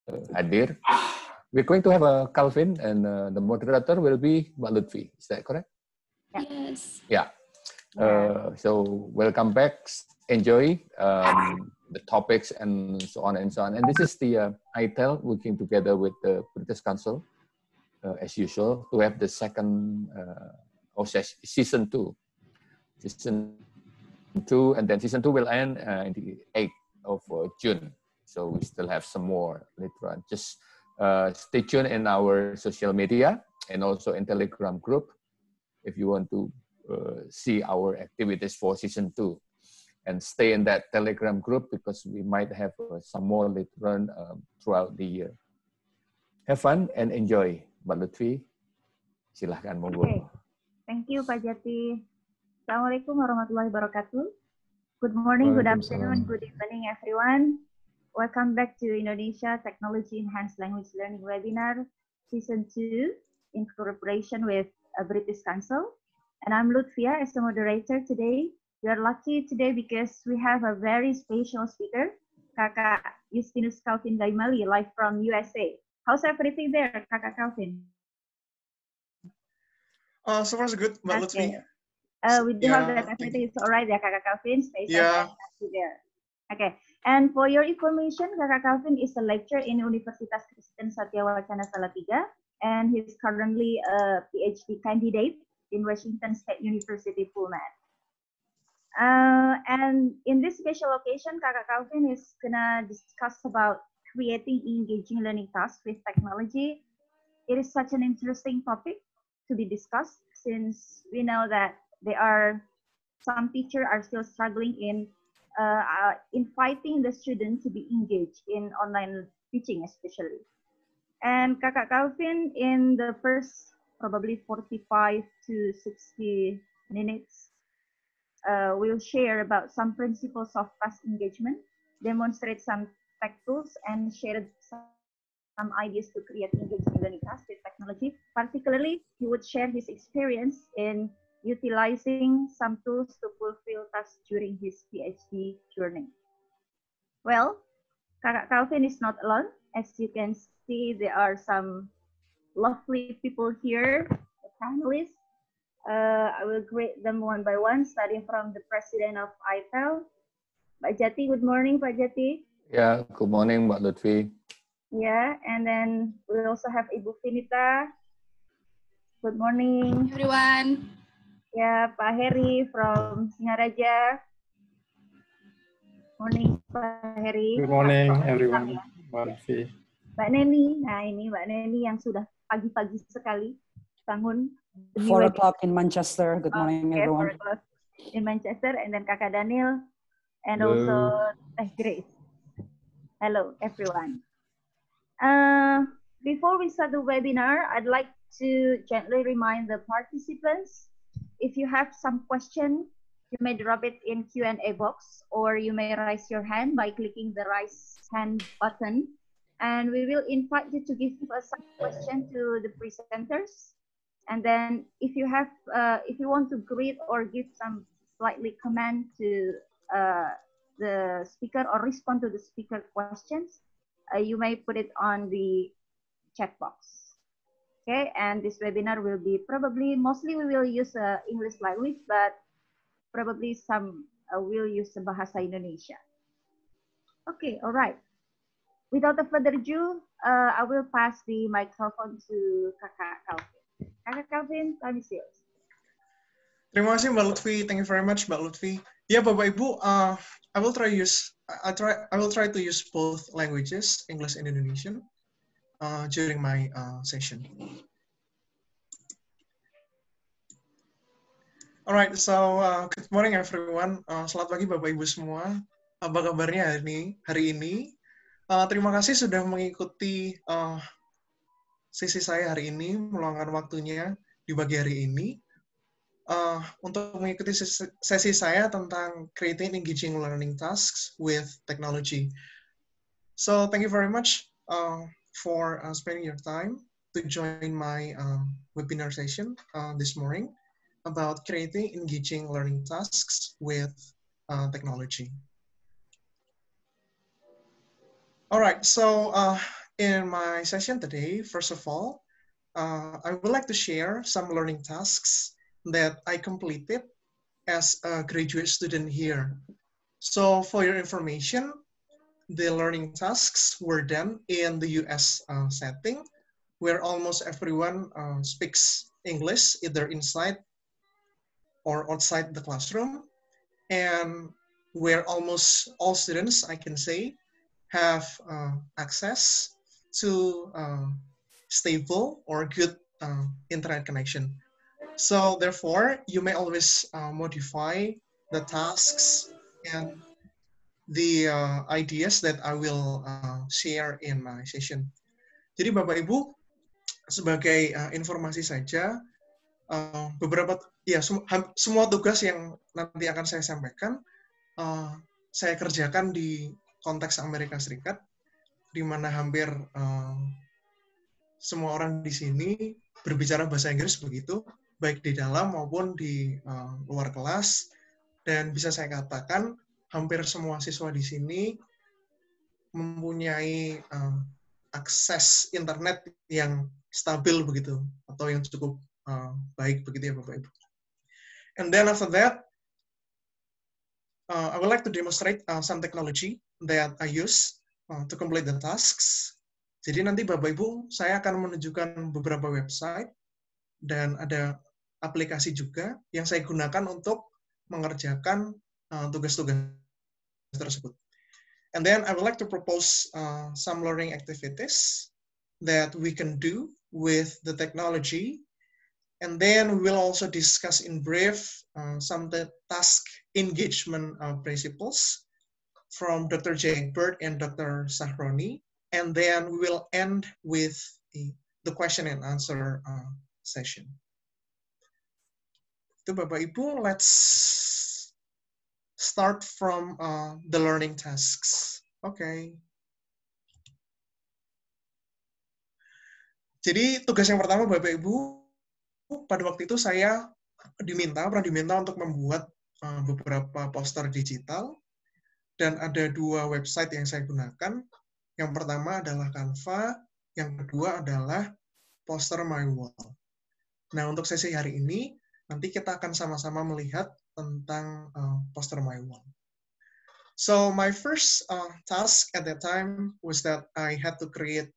hadir. We're going to have a Calvin, and the moderator will be Mbak Lutfi. Is that correct? Yes. Yeah. So welcome back. Enjoy the topics and so on and so on. And this is the ITEL working together with the British Council, as usual, to have the second season 2. Season 2, and then season 2 will end in the 8th of June. So we still have some more later on. Just stay tuned in our social media and also in Telegram group if you want to see our activities for season 2. And stay in that Telegram group because we might have some more later on throughout the year. Have fun and enjoy. Mbak Lutfi, silahkan monggo. Okay. Thank you, Pak Jati. Assalamualaikum warahmatullahi wabarakatuh. Good morning, good afternoon, good evening, everyone. Welcome back to Indonesia Technology Enhanced Language Learning Webinar, Season 2, in cooperation with British Council. And I'm Lutfia as the moderator today. We are lucky today because we have a very special speaker, Kakak Justinus Calvin Daimali, live from USA. How's everything there, Kakak Calvin? So far so good, Mbak Lutfi. We do hope that everything is all right, yeah, Kakak Calvin. Stay safe and happy there. Okay, and for your information, Kakak Calvin is a lecturer in Universitas Kristen Satya Wacana Salatiga, and he's currently a PhD candidate in Washington State University, Pullman. And in this special occasion, Kakak Calvin is gonna discuss about creating engaging learning tasks with technology. It is such an interesting topic to be discussed since we know that there are some teachers are still struggling in inviting the student to be engaged in online teaching especially. And Kakak Calvin, in the first probably 45 to 60 minutes, will share about some principles of task engagement, demonstrate some tech tools, and share some ideas to create engaging learning tasks with technology. Particularly, he would share his experience in utilizing some tools to fulfill tasks during his PhD journey. Well, Kakak Calvin is not alone. As you can see, there are some lovely people here, the panelists. I will greet them one by one, starting from the president of ITEL, Pak Jati. Good morning, Pak Jati. Yeah, good morning, Mbak Lutfi. Yeah, and then we also have Ibu Finita. Good morning, everyone. Yeah, Pak Heri from Singaraja. Morning, Pak Heri. Good morning, everyone. Mbak Neni, nah ini Mbak Neni yang sudah pagi-pagi sekali bangun. 4 o'clock in Manchester. Good morning, everyone. 4 o'clock in Manchester, and then Kakak Daniel, and also Grace. Hello, everyone. Before we start the webinar, I'd like to gently remind the participants, if you have some question, you may drop it in Q&A box, or you may raise your hand by clicking the raise hand button, and we will invite you to give us some question to the presenters. And then if you have, if you want to greet or give some slightly comment to the speaker or respond to the speaker questions, you may put it on the chat box. Okay, and this webinar will be mostly we will use English language, but probably some will use Bahasa Indonesia. Okay, all right. Without further ado, I will pass the microphone to Kakak Calvin. Kakak Calvin, time is yours. Terima kasih Mbak Lutfi. Thank you very much, Mbak Lutfi. Ya, Bapak Ibu, I will try to use both languages, English and Indonesian, during my session. Alright, so good morning everyone. Selamat pagi Bapak Ibu semua. Apa kabarnya hari ini? Terima kasih sudah mengikuti sesi saya hari ini, meluangkan waktunya di pagi hari ini untuk mengikuti sesi saya tentang creating engaging learning tasks with technology. So thank you very much for spending your time to join my webinar session this morning about creating engaging learning tasks with technology. All right, so in my session today, first of all, I would like to share some learning tasks that I completed as a graduate student here. So for your information, the learning tasks were done in the US setting, where almost everyone speaks English, either inside or outside the classroom, and where almost all students, I can say, have access to stable or good internet connection. So therefore, you may always modify the tasks and the ideas that I will share in my session. Jadi Bapak Ibu, sebagai informasi saja, beberapa semua tugas yang nanti akan saya sampaikan, saya kerjakan di konteks Amerika Serikat, di mana hampir semua orang di sini berbicara bahasa Inggris begitu, baik di dalam maupun di luar kelas. Dan bisa saya katakan, hampir semua siswa di sini mempunyai akses internet yang stabil begitu, atau yang cukup baik begitu ya Bapak Ibu. And then after that, I would like to demonstrate some technology that I use to complete the tasks. Jadi nanti Bapak Ibu, saya akan menunjukkan beberapa website dan ada aplikasi juga yang saya gunakan untuk mengerjakan tugas-tugas tersebut. And then I would like to propose some learning activities that we can do with the technology. And then we will also discuss in brief some task engagement principles from Dr. Jay Egbert and Dr. Sahroni. And then we will end with the question and answer session. Itu Bapak Ibu, let's start from the learning tasks. Okay. Jadi tugas yang pertama Bapak Ibu, pada waktu itu saya pernah diminta untuk membuat beberapa poster digital, dan ada dua website yang saya gunakan. Yang pertama adalah Canva, yang kedua adalah Poster My Wall. Nah, untuk sesi hari ini, nanti kita akan sama-sama melihat tentang Poster My Wall. So my first task at that time was that I had to create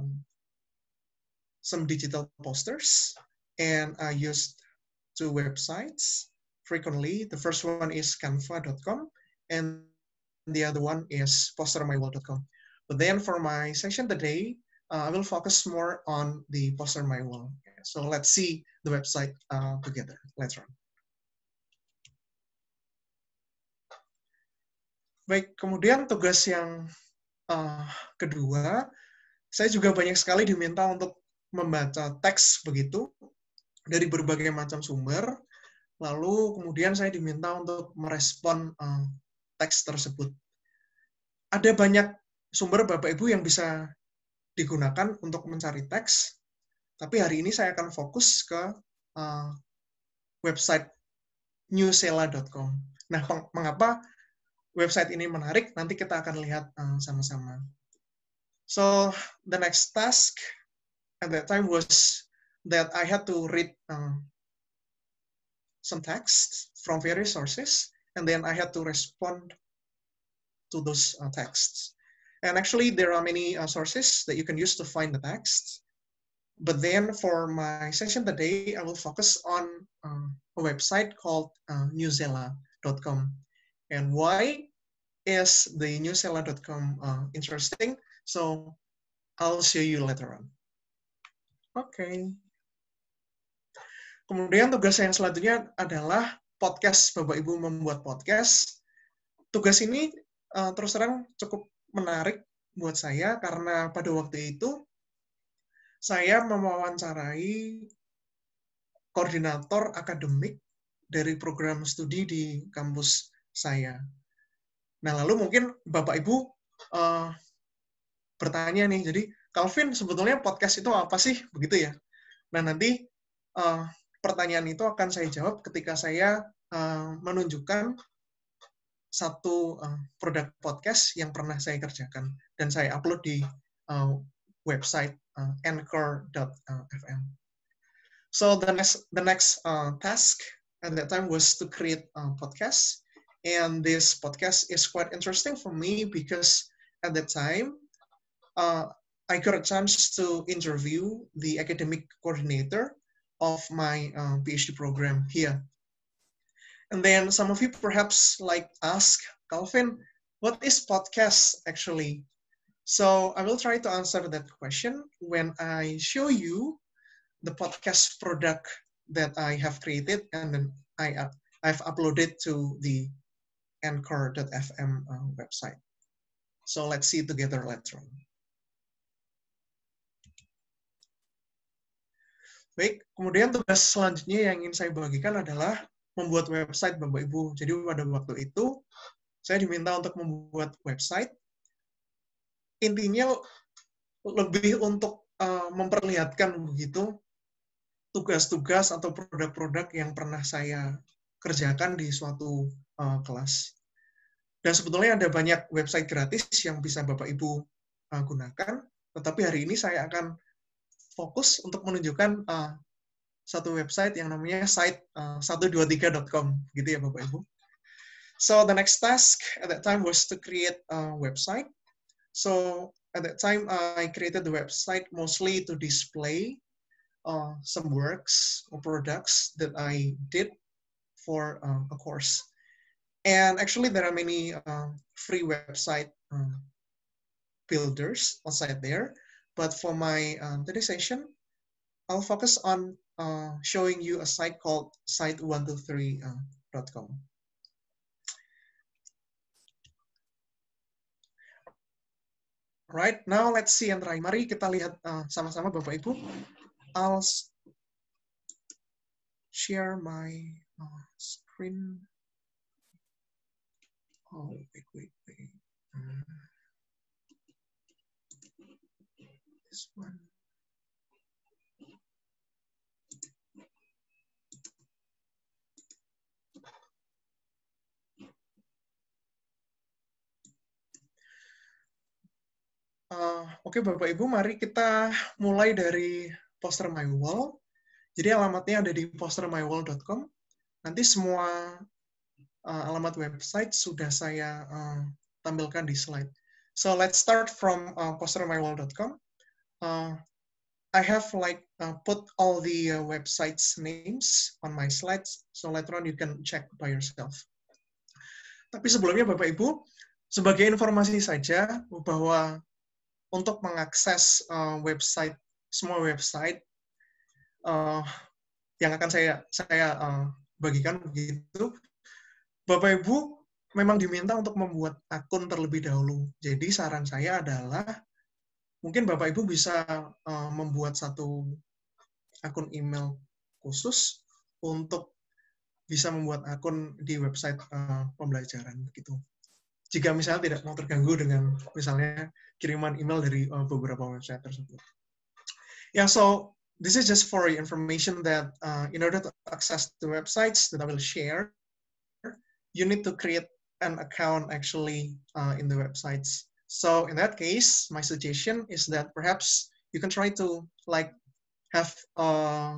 some digital posters, and I used two websites frequently. The first one is canva.com, and the other one is postermywall.com. But then for my session today, I will focus more on the Poster My Wall. So let's see the website together. Let's run. Baik, kemudian tugas yang kedua, saya juga banyak sekali diminta untuk membaca teks begitu dari berbagai macam sumber, lalu kemudian saya diminta untuk merespon teks tersebut. Ada banyak sumber Bapak Ibu yang bisa digunakan untuk mencari teks, tapi hari ini saya akan fokus ke website newsela.com. Nah, mengapa website ini menarik? Nanti kita akan lihat sama-sama. So, the next task at that time was that I had to read some text from various sources, and then I had to respond to those texts. And actually, there are many sources that you can use to find the text. But then for my session today, I will focus on a website called newsela.com. And why is the newsela.com interesting? So I'll show you later on. Okay. Kemudian tugas yang selanjutnya adalah podcast. Bapak Ibu membuat podcast. Tugas ini terus terang cukup menarik buat saya karena pada waktu itu saya mewawancarai koordinator akademik dari program studi di kampus saya. Nah, lalu mungkin Bapak Ibu bertanya nih, jadi Calvin, sebetulnya podcast itu apa sih? Begitu ya. Nah, nanti pertanyaan itu akan saya jawab ketika saya menunjukkan satu produk podcast yang pernah saya kerjakan dan saya upload di website Anchor.fm. So the next task at that time was to create a podcast, and this podcast is quite interesting for me because at that time I got a chance to interview the academic coordinator of my PhD program here. And then some of you perhaps ask, Calvin, what is podcast actually? So I will try to answer that question when I show you the podcast product that I have created and then I've uploaded to the Anchor.fm website. So let's see it together later on. Baik, kemudian tugas selanjutnya yang ingin saya bagikan adalah membuat website, Bapak Ibu. Jadi pada waktu itu saya diminta untuk membuat website. Intinya lebih untuk memperlihatkan begitu tugas-tugas atau produk-produk yang pernah saya kerjakan di suatu kelas. Dan sebetulnya ada banyak website gratis yang bisa Bapak Ibu gunakan, tetapi hari ini saya akan fokus untuk menunjukkan satu website yang namanya site123.com, gitu ya Bapak Ibu. So the next task at that time was to create a website. So at that time I created the website mostly to display some works or products that I did for a course. And actually there are many free website builders outside there. But for my today's session, I'll focus on showing you a site called site123.com. Right, now let's see and try. Mari kita lihat sama-sama Bapak Ibu. I'll share my screen. Oh, wait. This one. Oke, Bapak Ibu, mari kita mulai dari poster my wall. Jadi alamatnya ada di postermywall.com. Nanti semua alamat website sudah saya tampilkan di slide. So let's start from postermywall.com. I have put all the websites names on my slides, so later on you can check by yourself. Tapi sebelumnya Bapak Ibu, sebagai informasi saja bahwa untuk mengakses website, semua website yang akan saya bagikan begitu, Bapak Ibu memang diminta untuk membuat akun terlebih dahulu. Jadi saran saya adalah mungkin Bapak Ibu bisa membuat satu akun email khusus untuk bisa membuat akun di website pembelajaran begitu. Jika misalnya tidak mau terganggu dengan misalnya kiriman email dari beberapa website tersebut. Yeah, so this is just for your information that in order to access the websites that I will share, you need to create an account actually in the websites. So in that case, my suggestion is that perhaps you can try to have a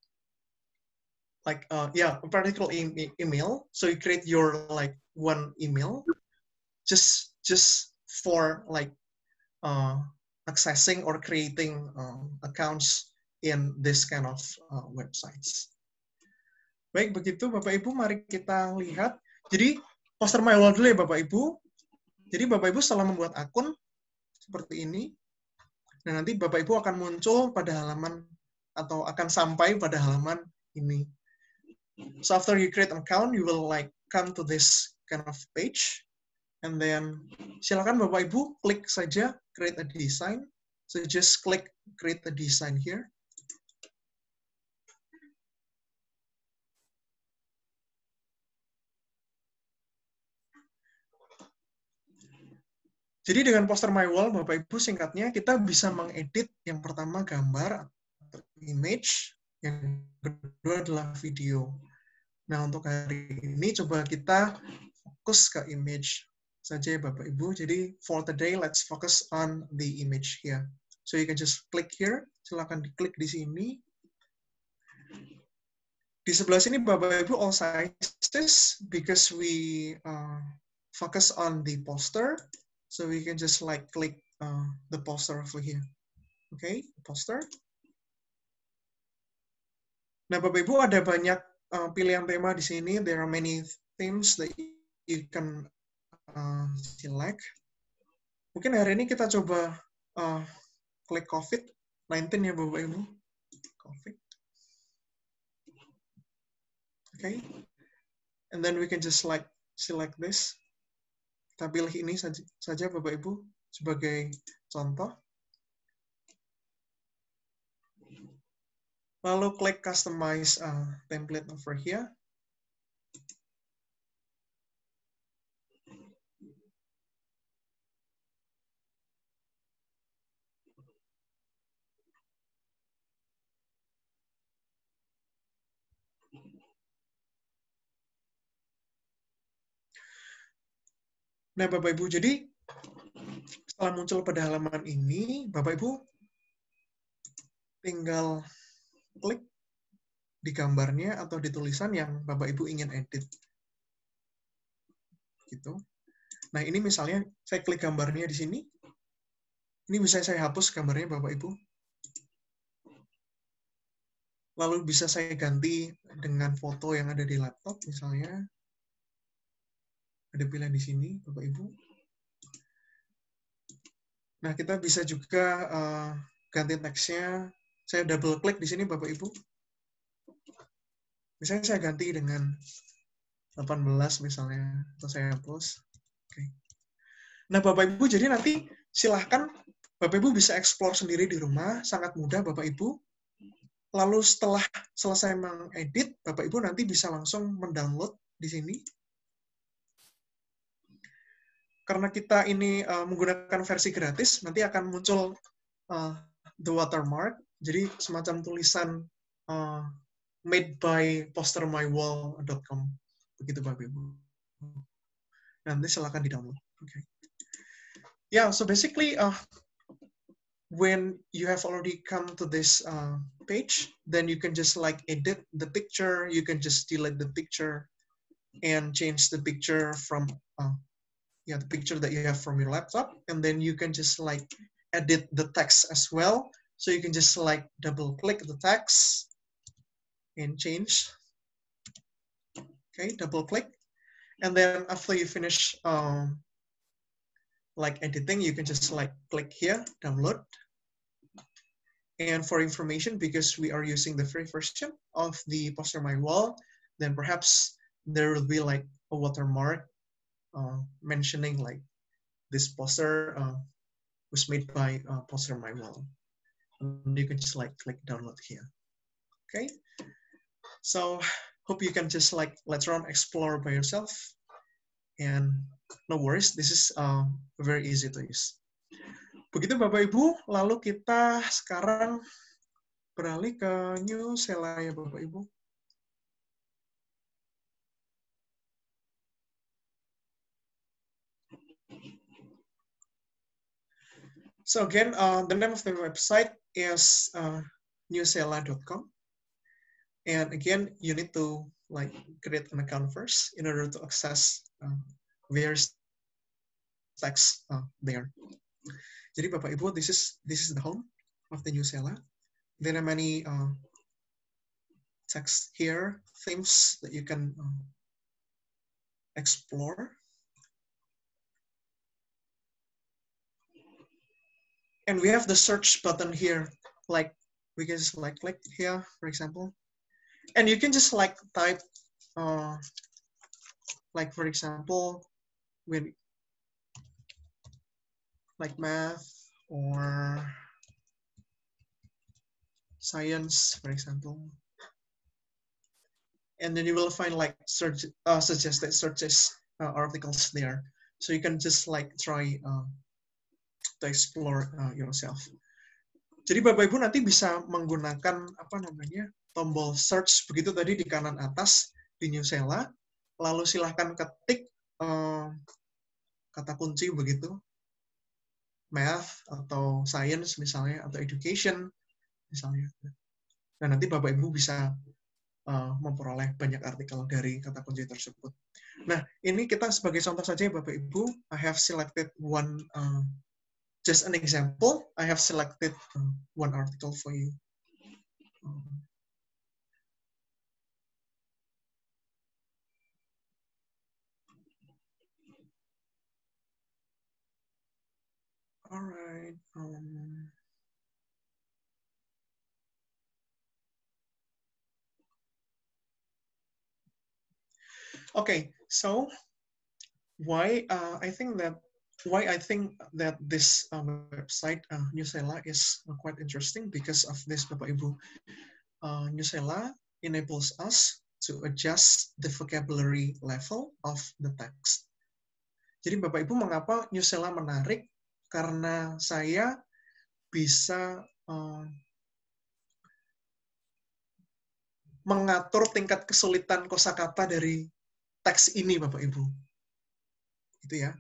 particular email. So you create your one email just for accessing or creating accounts in this kind of websites. Baik, begitu Bapak Ibu, mari kita lihat. Jadi poster my wall dulu ya Bapak Ibu. Jadi Bapak Ibu setelah membuat akun seperti ini, dan nanti Bapak Ibu akan muncul pada halaman atau akan sampai pada halaman ini. So after you create an account, you will come to this kind of page. And then silakan Bapak Ibu klik saja create a design. So just click create a design here. Jadi dengan poster my wall Bapak Ibu singkatnya kita bisa mengedit yang pertama gambar atau image, yang kedua adalah video. Nah untuk hari ini coba kita fokus ke image saja ya Bapak Ibu. Jadi for today let's focus on the image here. So you can just click here. Silakan diklik di sini. Di sebelah sini Bapak Ibu all sizes because we focus on the poster. So we can just like click the poster over here. Okay, poster. Nah Bapak Ibu ada banyak pilihan tema di sini. There are many themes that you can select. Mungkin hari ini kita coba klik COVID-19 ya Bapak Ibu. COVID. Okay. And then we can just like select this. Kita pilih ini saja Bapak Ibu sebagai contoh. Lalu klik customize template over here. Nah, Bapak Ibu, jadi setelah muncul pada halaman ini, Bapak Ibu tinggal klik di gambarnya atau di tulisan yang Bapak Ibu ingin edit. Gitu. Nah, ini misalnya saya klik gambarnya di sini. Ini bisa saya hapus gambarnya Bapak Ibu. Lalu bisa saya ganti dengan foto yang ada di laptop misalnya. Ada pilihan di sini, Bapak Ibu. Nah, kita bisa juga ganti teksnya. Saya double klik di sini, Bapak Ibu. Misalnya saya ganti dengan 18 misalnya, atau saya hapus. Oke. Nah, Bapak Ibu, jadi nanti silahkan Bapak Ibu bisa explore sendiri di rumah, sangat mudah Bapak Ibu. Lalu setelah selesai mengedit, Bapak Ibu nanti bisa langsung mendownload di sini. Karena kita ini menggunakan versi gratis, nanti akan muncul the watermark, jadi semacam tulisan made by postermywall.com, begitu Bapak Ibu. Nanti silakan di-download. Okay. Yeah, so basically, when you have already come to this page, then you can just like edit the picture, you can just delete the picture, and change the picture from the picture that you have from your laptop, and then you can just like edit the text as well. So you can just like double click the text and change. Okay, double click, and then after you finish like editing, you can just like click here, download. And for information, because we are using the free version of the Poster My Wall, then perhaps there will be like a watermark mentioning like this poster was made by Poster My Wall. And you can just like click download here. Okay, so hope you can just like later on explore by yourself, and no worries, this is very easy to use. Begitu Bapak Ibu, lalu kita sekarang beralih ke Newsela ya Bapak Ibu. So again, the name of the website is newsela.com. And again, you need to like create an account first in order to access various text there. Jadi Bapak Ibu, this is the home of the Newsela. There are many text here, themes that you can explore. And we have the search button here. Like we can just like click here, for example. And you can just like type, like for example, when like math or science, for example. And then you will find like search suggested searches articles there. So you can just like try to explore yourself. Jadi Bapak Ibu nanti bisa menggunakan apa namanya tombol search begitu tadi di kanan atas di Newsela, lalu silahkan ketik kata kunci begitu, math atau science misalnya, atau education misalnya. Dan nanti Bapak Ibu bisa memperoleh banyak artikel dari kata kunci tersebut. Nah, ini kita sebagai contoh saja Bapak Ibu, I have selected one, just an example, I have selected one article for you. All right. Okay, so why I think that this website Newsela is quite interesting because of this, Bapak Ibu. Newsela enables us to adjust the vocabulary level of the text. Jadi Bapak Ibu, mengapa Newsela menarik? Karena saya bisa mengatur tingkat kesulitan kosakata dari teks ini, Bapak Ibu. Gitu ya.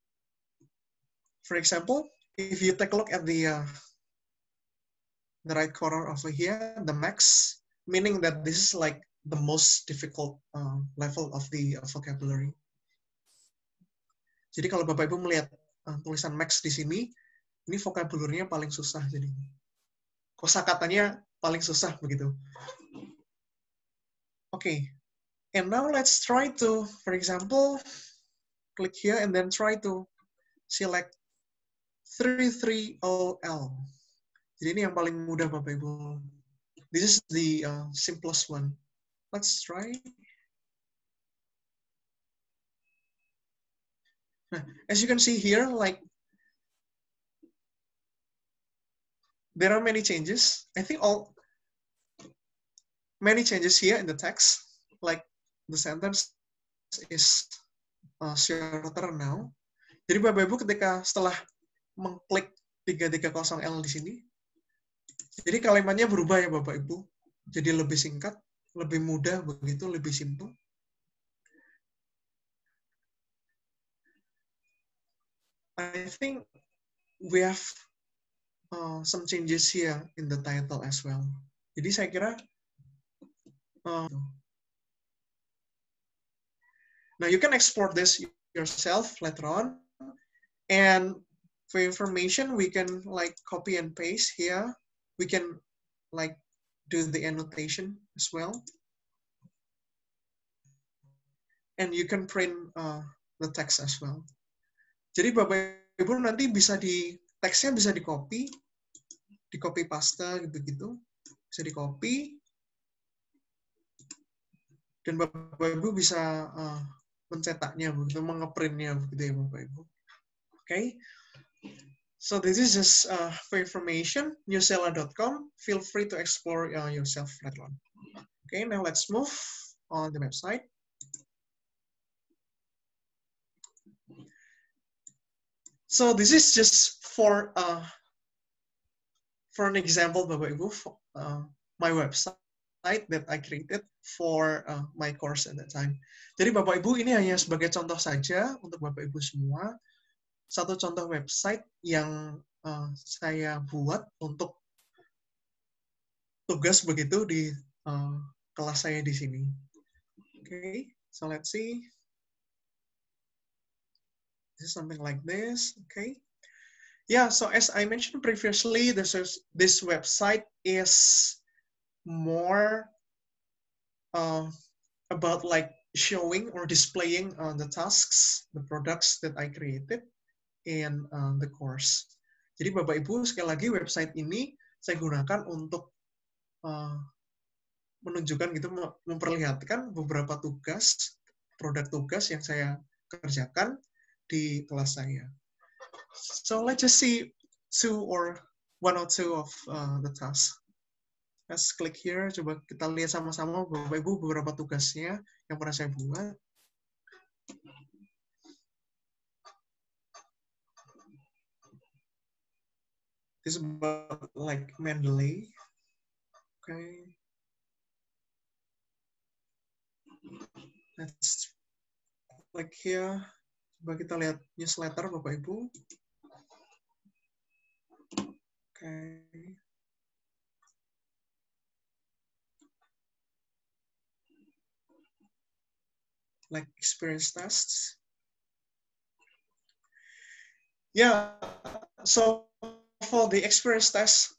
For example, if you take a look at the right corner over here, the max, meaning that this is like the most difficult level of the vocabulary. Jadi kalau Bapak Ibu melihat tulisan max di sini, ini vocabulary-nya paling susah. Jadi kosakatanya paling susah begitu. Okay, and now let's try to, for example, click here and then try to select 330L. Jadi ini yang paling mudah Bapak Ibu. This is the simplest one. Let's try. Nah, as you can see here, like there are many changes. I think many changes here in the text. Like the sentence is shorter now. Jadi Bapak Ibu ketika setelah mengklik 330L di sini, jadi kalimatnya berubah ya Bapak Ibu. Jadi lebih singkat, lebih mudah begitu, lebih simple. I think we have some changes here in the title as well. Jadi saya kira now you can export this yourself later on, and for information we can like copy and paste here. We can like do the annotation as well, and you can print the text as well. Jadi Bapak Ibu nanti teksnya bisa di copy paste gitu, bisa di copy, dan Bapak Ibu bisa mencetaknya begitu, mengeprintnya begitu ya Bapak Ibu. Okay, so this is just for information, newsela.com. Feel free to explore yourself later on. Okay, now let's move on the website. So this is just for an example, Bapak Ibu, my website that I created for my course at that time. Jadi Bapak Ibu, ini hanya sebagai contoh saja untuk Bapak Ibu semua. Satu contoh website yang saya buat untuk tugas begitu di kelas saya di sini. Okay, so let's see. This is something like this. Okay. Yeah, so as I mentioned previously, this website is more about like showing or displaying the tasks, the products that I created in the course. Jadi Bapak Ibu, sekali lagi website ini saya gunakan untuk menunjukkan gitu, memperlihatkan beberapa tugas, produk tugas yang saya kerjakan di kelas saya. So let's just see one or two of the tasks. Let's click here. Coba kita lihat sama-sama Bapak Ibu beberapa tugasnya yang pernah saya buat. This is about like Mendeley. Okay. Let's click here. Coba kita lihat newsletter Bapak Ibu. Okay. Like experience tests. Yeah, so for the experience test,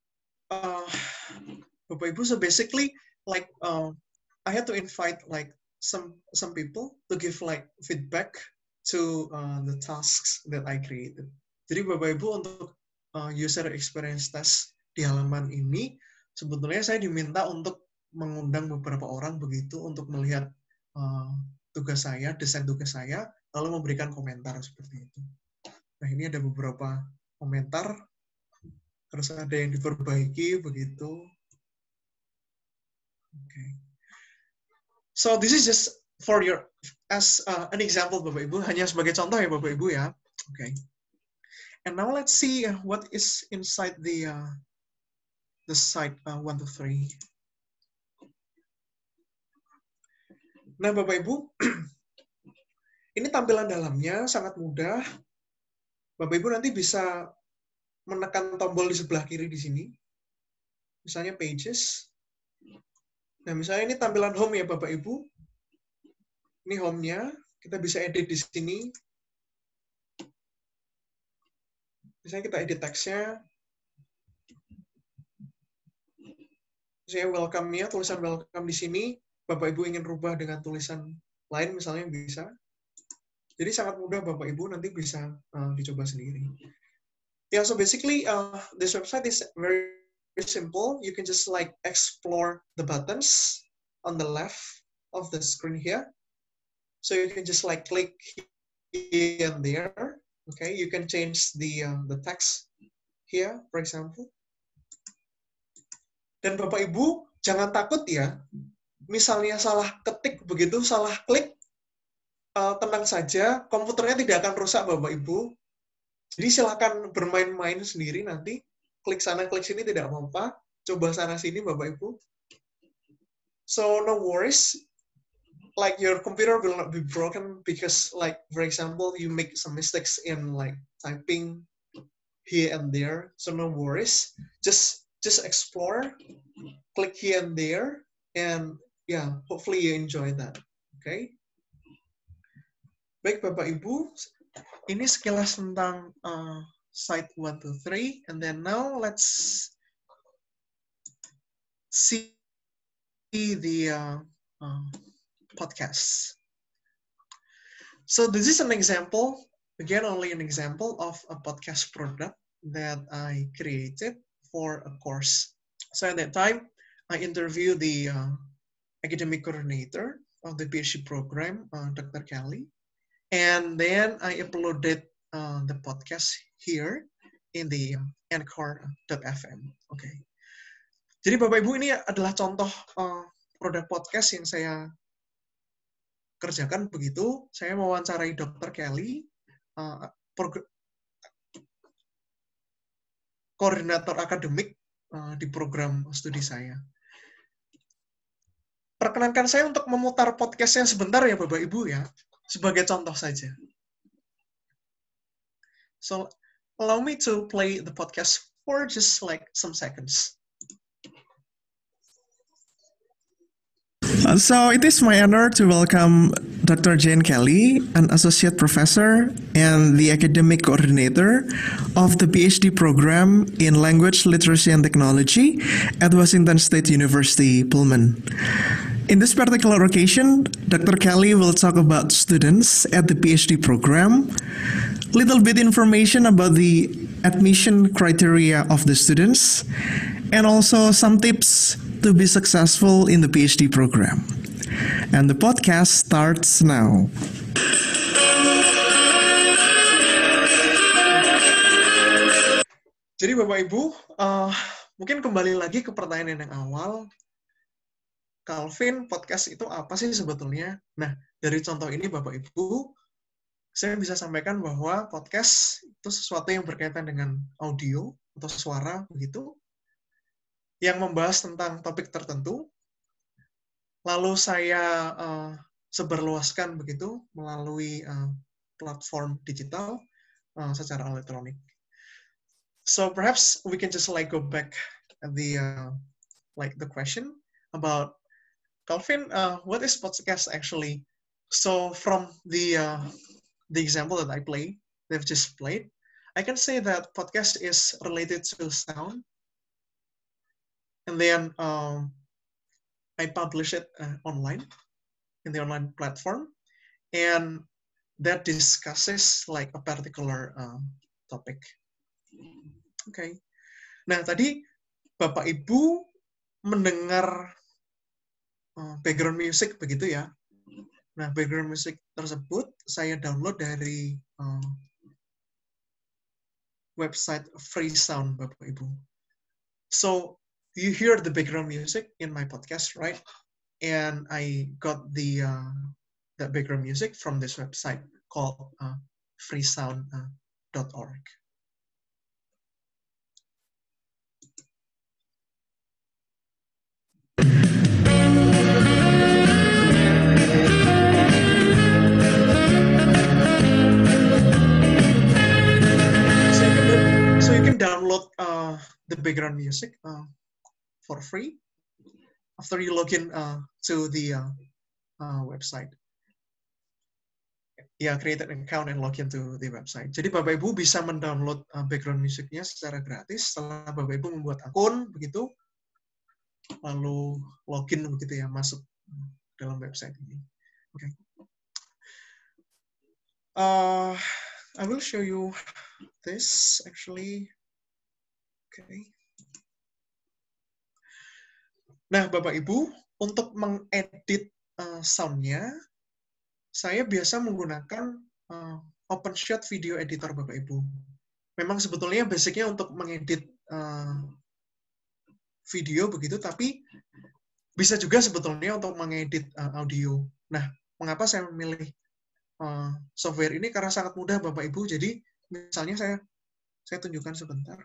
Bapak Ibu, so basically like I had to invite like some people to give like feedback to the tasks that I created. Jadi Bapak Ibu untuk user experience test di halaman ini sebetulnya saya diminta untuk mengundang beberapa orang begitu untuk melihat tugas saya, desain tugas saya, lalu memberikan komentar seperti itu. Nah, ini ada beberapa komentar, terus ada yang diperbaiki begitu. Okay. So this is just for your as an example, Bapak Ibu, hanya sebagai contoh ya Bapak Ibu ya. Okay. And now let's see what is inside the site 1 to 3. Nah, Bapak Ibu, ini tampilan dalamnya sangat mudah. Bapak Ibu nanti bisa menekan tombol di sebelah kiri di sini. Misalnya pages. Nah, misalnya ini tampilan home ya Bapak Ibu. Ini home-nya. Kita bisa edit di sini. Misalnya kita edit teksnya. Misalnya welcome-nya, tulisan welcome di sini. Bapak Ibu ingin rubah dengan tulisan lain misalnya bisa. Jadi sangat mudah Bapak Ibu nanti bisa dicoba sendiri. Yeah, so basically this website is very simple. You can just like explore the buttons on the left of the screen here. So you can just like click here and there. Okay, you can change the text here, for example. Dan Bapak Ibu jangan takut ya. Misalnya salah ketik begitu, salah klik, tenang saja, komputernya tidak akan rusak Bapak Ibu. Jadi silakan bermain-main sendiri nanti, klik sana, klik sini tidak apa-apa, coba sana sini Bapak Ibu. So no worries, like your computer will not be broken because like for example you make some mistakes in like typing here and there. So no worries, just explore, click here and there, and yeah, hopefully you enjoy that. Okay. Baik Bapak Ibu, ini sekilas tentang site 1 to 3, and then now let's see the podcast. So this is an example, again only an example of a podcast product that I created for a course. So at that time, I interviewed the academic coordinator of the PhD program, Dr. Kelly. And then I uploaded the podcast here in the Anchor.fm. Okay. Jadi Bapak Ibu, ini adalah contoh produk podcast yang saya kerjakan begitu. Saya mewawancarai Dr. Kelly, koordinator akademik di program studi saya. Perkenankan saya untuk memutar podcastnya sebentar ya Bapak Ibu ya. Sebagai contoh saja. So, allow me to play the podcast for just like some seconds. So, it is my honor to welcome Dr. Jane Kelly, an associate professor and the academic coordinator of the PhD program in Language, Literacy, and Technology at Washington State University, Pullman. In this particular occasion, Dr. Kelly will talk about students at the PhD program, little bit information about the admission criteria of the students, and also some tips to be successful in the PhD program. And the podcast starts now. Jadi Bapak Ibu, mungkin kembali lagi ke pertanyaan yang awal. Calvin, podcast itu apa sih sebetulnya? Nah, dari contoh ini Bapak Ibu, saya bisa sampaikan bahwa podcast itu sesuatu yang berkaitan dengan audio atau suara begitu, yang membahas tentang topik tertentu, lalu saya sebarluaskan begitu melalui platform digital secara elektronik. So perhaps we can just like go back at the the question about Calvin. What is podcast actually? So from the example that they've just played, I can say that podcast is related to sound, and then I publish it online in the online platform, and that discusses like a particular topic. Okay. Nah, tadi Bapak Ibu mendengar background music begitu ya. Nah, background music tersebut saya download dari website Freesound, Bapak Ibu. So, you hear the background music in my podcast, right? And I got the background music from this website called freesound.org. So you can download the background music for free after you log in to the website. Ya, create an account and log into the website. Jadi Bapak Ibu bisa mendownload background musiknya secara gratis setelah Bapak Ibu membuat akun begitu, lalu login begitu ya, masuk dalam website ini. Okay. I will show you this actually. Okay. Nah, Bapak Ibu, untuk mengedit soundnya, saya biasa menggunakan OpenShot Video Editor, Bapak Ibu. Memang sebetulnya basicnya untuk mengedit video begitu, tapi bisa juga sebetulnya untuk mengedit audio. Nah, mengapa saya memilih software ini? Karena sangat mudah, Bapak Ibu. Jadi, misalnya saya tunjukkan sebentar.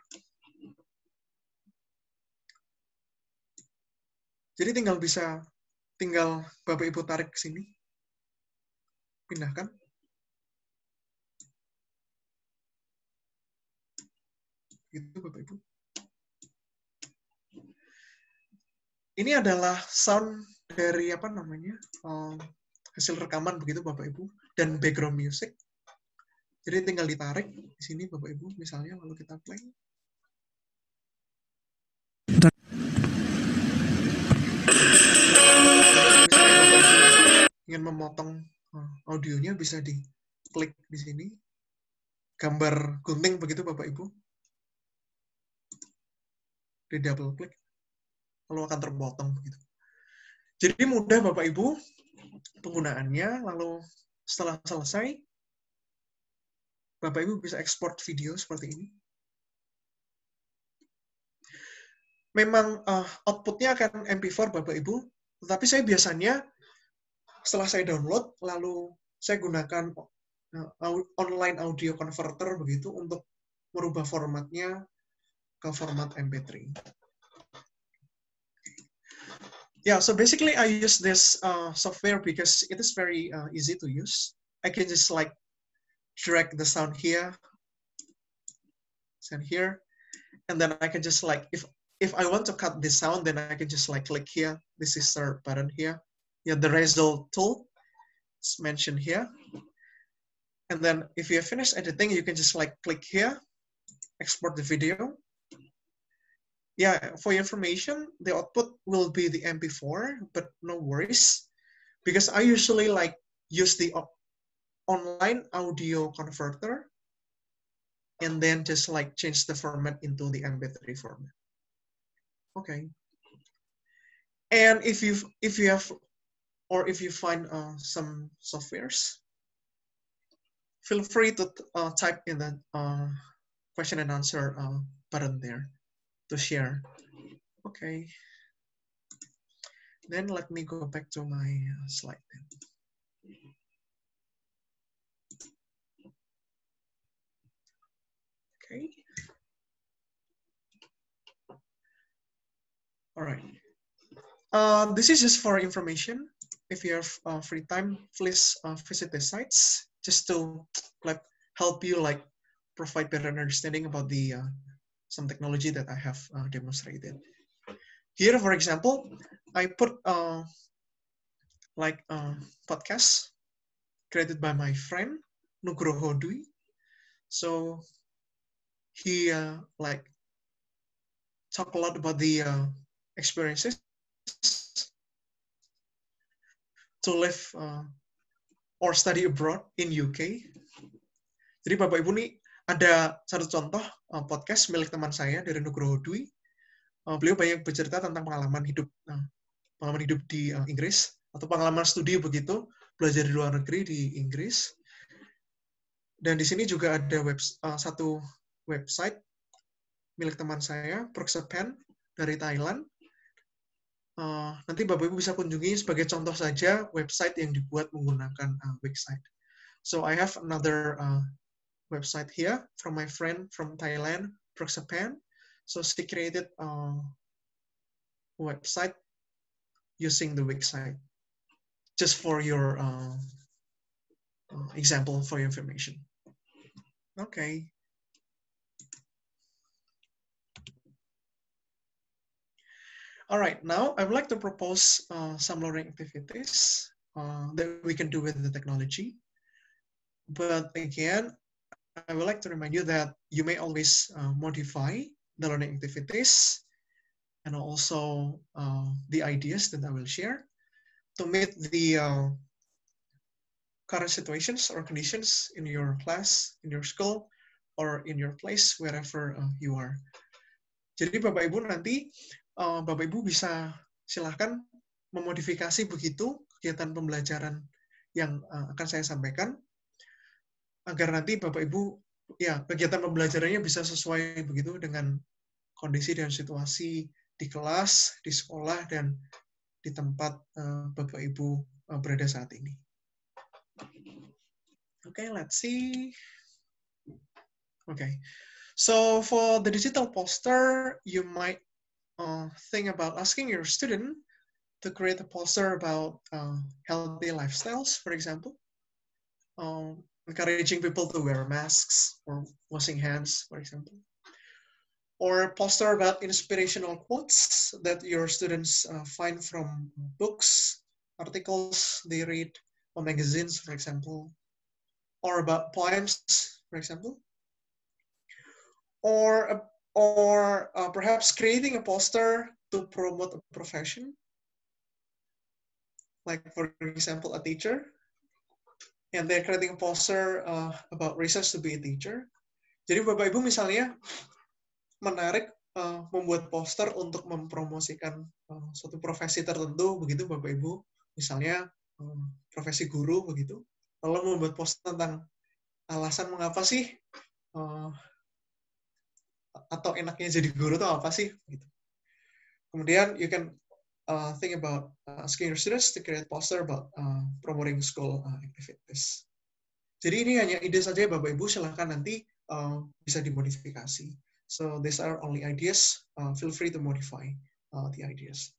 Jadi tinggal Bapak Ibu tarik ke sini. Pindahkan. Gitu Bapak Ibu. Ini adalah sound dari hasil rekaman begitu Bapak Ibu, dan background music. Jadi tinggal ditarik di sini Bapak Ibu misalnya, lalu kita play. Ingin memotong audionya bisa diklik di sini. Gambar gunting begitu Bapak Ibu. Di double klik. Lalu akan terpotong begitu. Jadi mudah Bapak Ibu penggunaannya, lalu setelah selesai Bapak Ibu bisa ekspor video seperti ini. Memang outputnya akan MP4 Bapak Ibu, tetapi saya biasanya setelah saya download, lalu saya gunakan online audio converter begitu untuk merubah formatnya ke format MP3. Yeah, so basically I use this software because it is very easy to use. I can just like drag the sound here, and then I can just like, if I want to cut this sound, then I can just like click here. This is the button here. Yeah, the result tool is mentioned here. And then if you have finished editing, you can just like click here, export the video. Yeah, for your information, the output will be the MP4, but no worries, because I usually like use the online audio converter and then just like change the format into the MP3 format. Okay. And if you find some softwares, feel free to type in the question and answer button there to share. Okay. Then let me go back to my slide then. Okay. All right. This is just for information. If you have free time, please visit the sites just to like help you like provide better understanding about the some technology that I have demonstrated. Here, for example, I put podcast created by my friend Nugroho Dwi. So he talk a lot about the experiences to live or study abroad in UK. Jadi Bapak Ibu nih ada satu contoh podcast milik teman saya dari Nugroho Dwi. Beliau banyak bercerita tentang pengalaman hidup di Inggris atau pengalaman studi begitu, belajar di luar negeri di Inggris. Dan di sini juga ada satu website milik teman saya, Proxapan dari Thailand. Nanti Bapak Ibu bisa kunjungi sebagai contoh saja website yang dibuat menggunakan website. So I have another website here from my friend from Thailand, Proxapan. So she created a website using the website, just for your example, for your information. Okay. All right, now I would like to propose some learning activities that we can do with the technology. But again, I would like to remind you that you may always modify the learning activities and also the ideas that I will share to meet the current situations or conditions in your class, in your school, or in your place, wherever you are. Jadi Bapak Ibu nanti, Bapak Ibu bisa silahkan memodifikasi begitu kegiatan pembelajaran yang akan saya sampaikan, agar nanti Bapak Ibu, ya kegiatan pembelajarannya bisa sesuai begitu dengan kondisi dan situasi di kelas, di sekolah, dan di tempat Bapak Ibu berada saat ini. Okay, let's see. Okay, so for the digital poster, you might think about asking your student to create a poster about healthy lifestyles, for example, encouraging people to wear masks or washing hands, for example. Or a poster about inspirational quotes that your students find from books, articles they read, or magazines, for example. Or about poems, for example. Or perhaps creating a poster to promote a profession. Like, for example, a teacher. And they're creating a poster about reasons to be a teacher. Jadi Bapak Ibu misalnya menarik membuat poster untuk mempromosikan suatu profesi tertentu begitu Bapak Ibu, misalnya profesi guru begitu, lalu membuat poster tentang alasan mengapa sih atau enaknya jadi guru itu apa sih gitu. Kemudian you can think about asking your students to create poster about promoting school activities. Jadi ini hanya ide saja Bapak Ibu, silahkan nanti bisa dimodifikasi. So these are only ideas. Feel free to modify the ideas.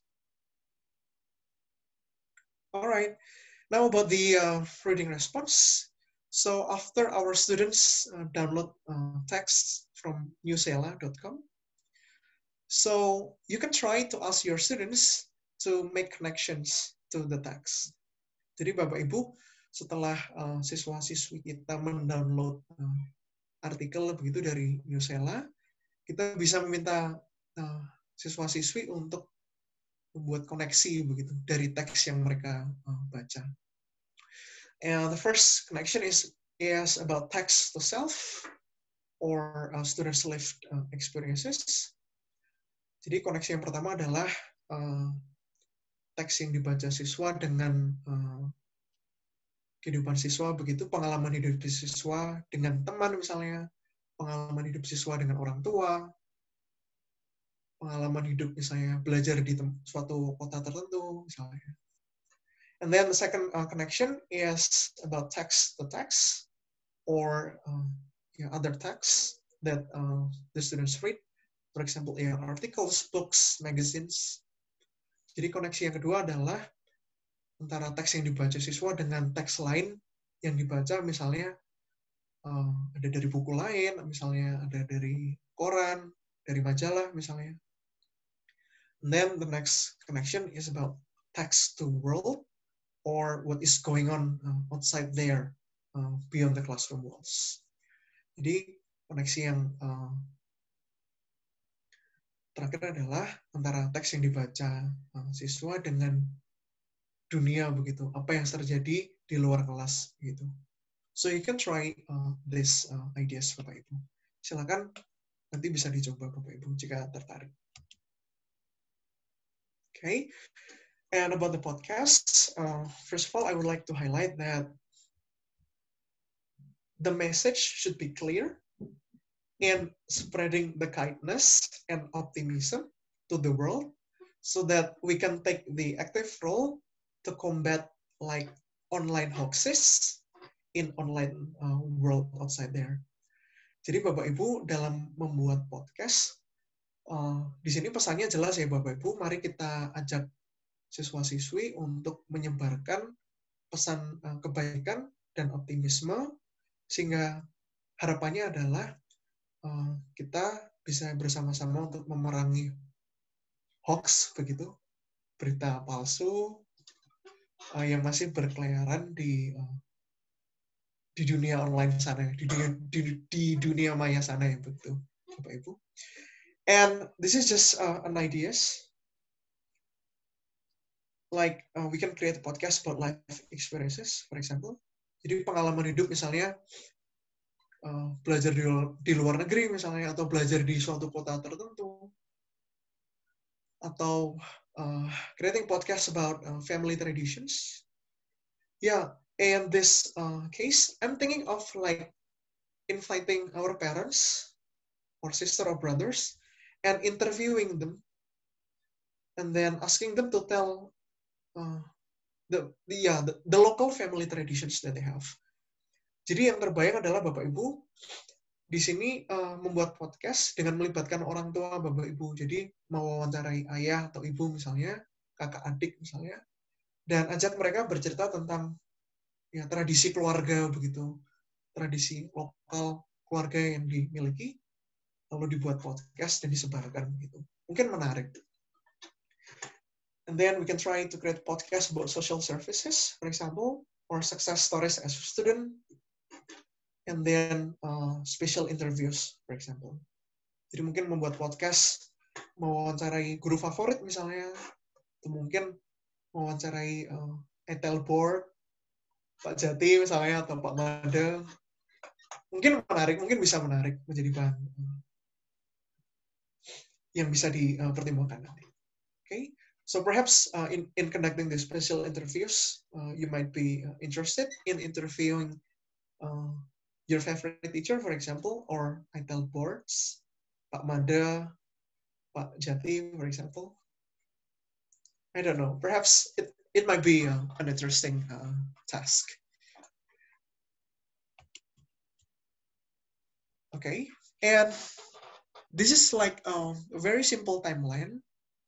All right. Now about the reading response. So after our students download texts from newsela.com, so you can try to ask your students to make connections to the text. Jadi Bapak Ibu, setelah siswa-siswi kita mendownload artikel begitu dari Newsela, kita bisa meminta siswa-siswi untuk membuat koneksi begitu dari teks yang mereka baca. And the first connection is about text to self or students' lived experiences. Jadi koneksi yang pertama adalah teks yang dibaca siswa dengan kehidupan siswa begitu, pengalaman hidup siswa dengan teman misalnya, pengalaman hidup siswa dengan orang tua, pengalaman hidup misalnya belajar di suatu kota tertentu misalnya. And then the second connection is about text to text or other texts that the students read. For example, articles, books, magazines. Jadi koneksi yang kedua adalah antara teks yang dibaca siswa dengan teks lain yang dibaca, misalnya ada dari buku lain, misalnya ada dari koran, dari majalah misalnya. And then the next connection is about text to world, or what is going on outside there, beyond the classroom walls. Jadi koneksi yang terakhir adalah antara teks yang dibaca siswa dengan dunia begitu, apa yang terjadi di luar kelas gitu. So you can try this ideas Bapak Ibu. Silakan nanti bisa dicoba Bapak Ibu jika tertarik. Okay. And about the podcast, first of all, I would like to highlight that the message should be clear and spreading the kindness and optimism to the world so that we can take the active role to combat like online hoaxes in online world outside there. Jadi Bapak Ibu dalam membuat podcast, di sini pesannya jelas ya Bapak Ibu, mari kita ajak siswa-siswi untuk menyebarkan pesan kebaikan dan optimisme, sehingga harapannya adalah kita bisa bersama-sama untuk memerangi hoax begitu, berita palsu yang masih berkeliaran di dunia online sana, di dunia maya sana ya betul Bapak Ibu. And this is just an ideas. Like we can create a podcast about life experiences, for example. Jadi pengalaman hidup misalnya belajar di luar negeri misalnya, atau belajar di suatu kota tertentu, atau creating podcast about family traditions. Yeah, in this case, I'm thinking of like inviting our parents or sister or brothers and interviewing them, and then asking them to tell the local family traditions that they have. Jadi yang terbayang adalah Bapak Ibu di sini membuat podcast dengan melibatkan orang tua Bapak Ibu. Jadi mewawancarai ayah atau ibu misalnya, kakak adik misalnya, dan ajak mereka bercerita tentang ya tradisi keluarga begitu, tradisi lokal keluarga yang dimiliki, lalu dibuat podcast dan disebarkan begitu. Mungkin menarik. And then we can try to create podcast about social services, for example, or success stories as a student, and then special interviews, for example. Jadi mungkin membuat podcast, mewawancarai guru favorit misalnya, atau mungkin mewawancarai ETL board, Pak Jati misalnya, atau Pak Made. Mungkin menarik, mungkin bisa menarik menjadi bahan yang bisa dipertimbangkan nanti. Okay. So perhaps in conducting the special interviews, you might be interested in interviewing your favorite teacher, for example, or ITEL boards, Pak Made, Pak Jati, for example. I don't know. Perhaps it might be an interesting task. Okay, and this is like a very simple timeline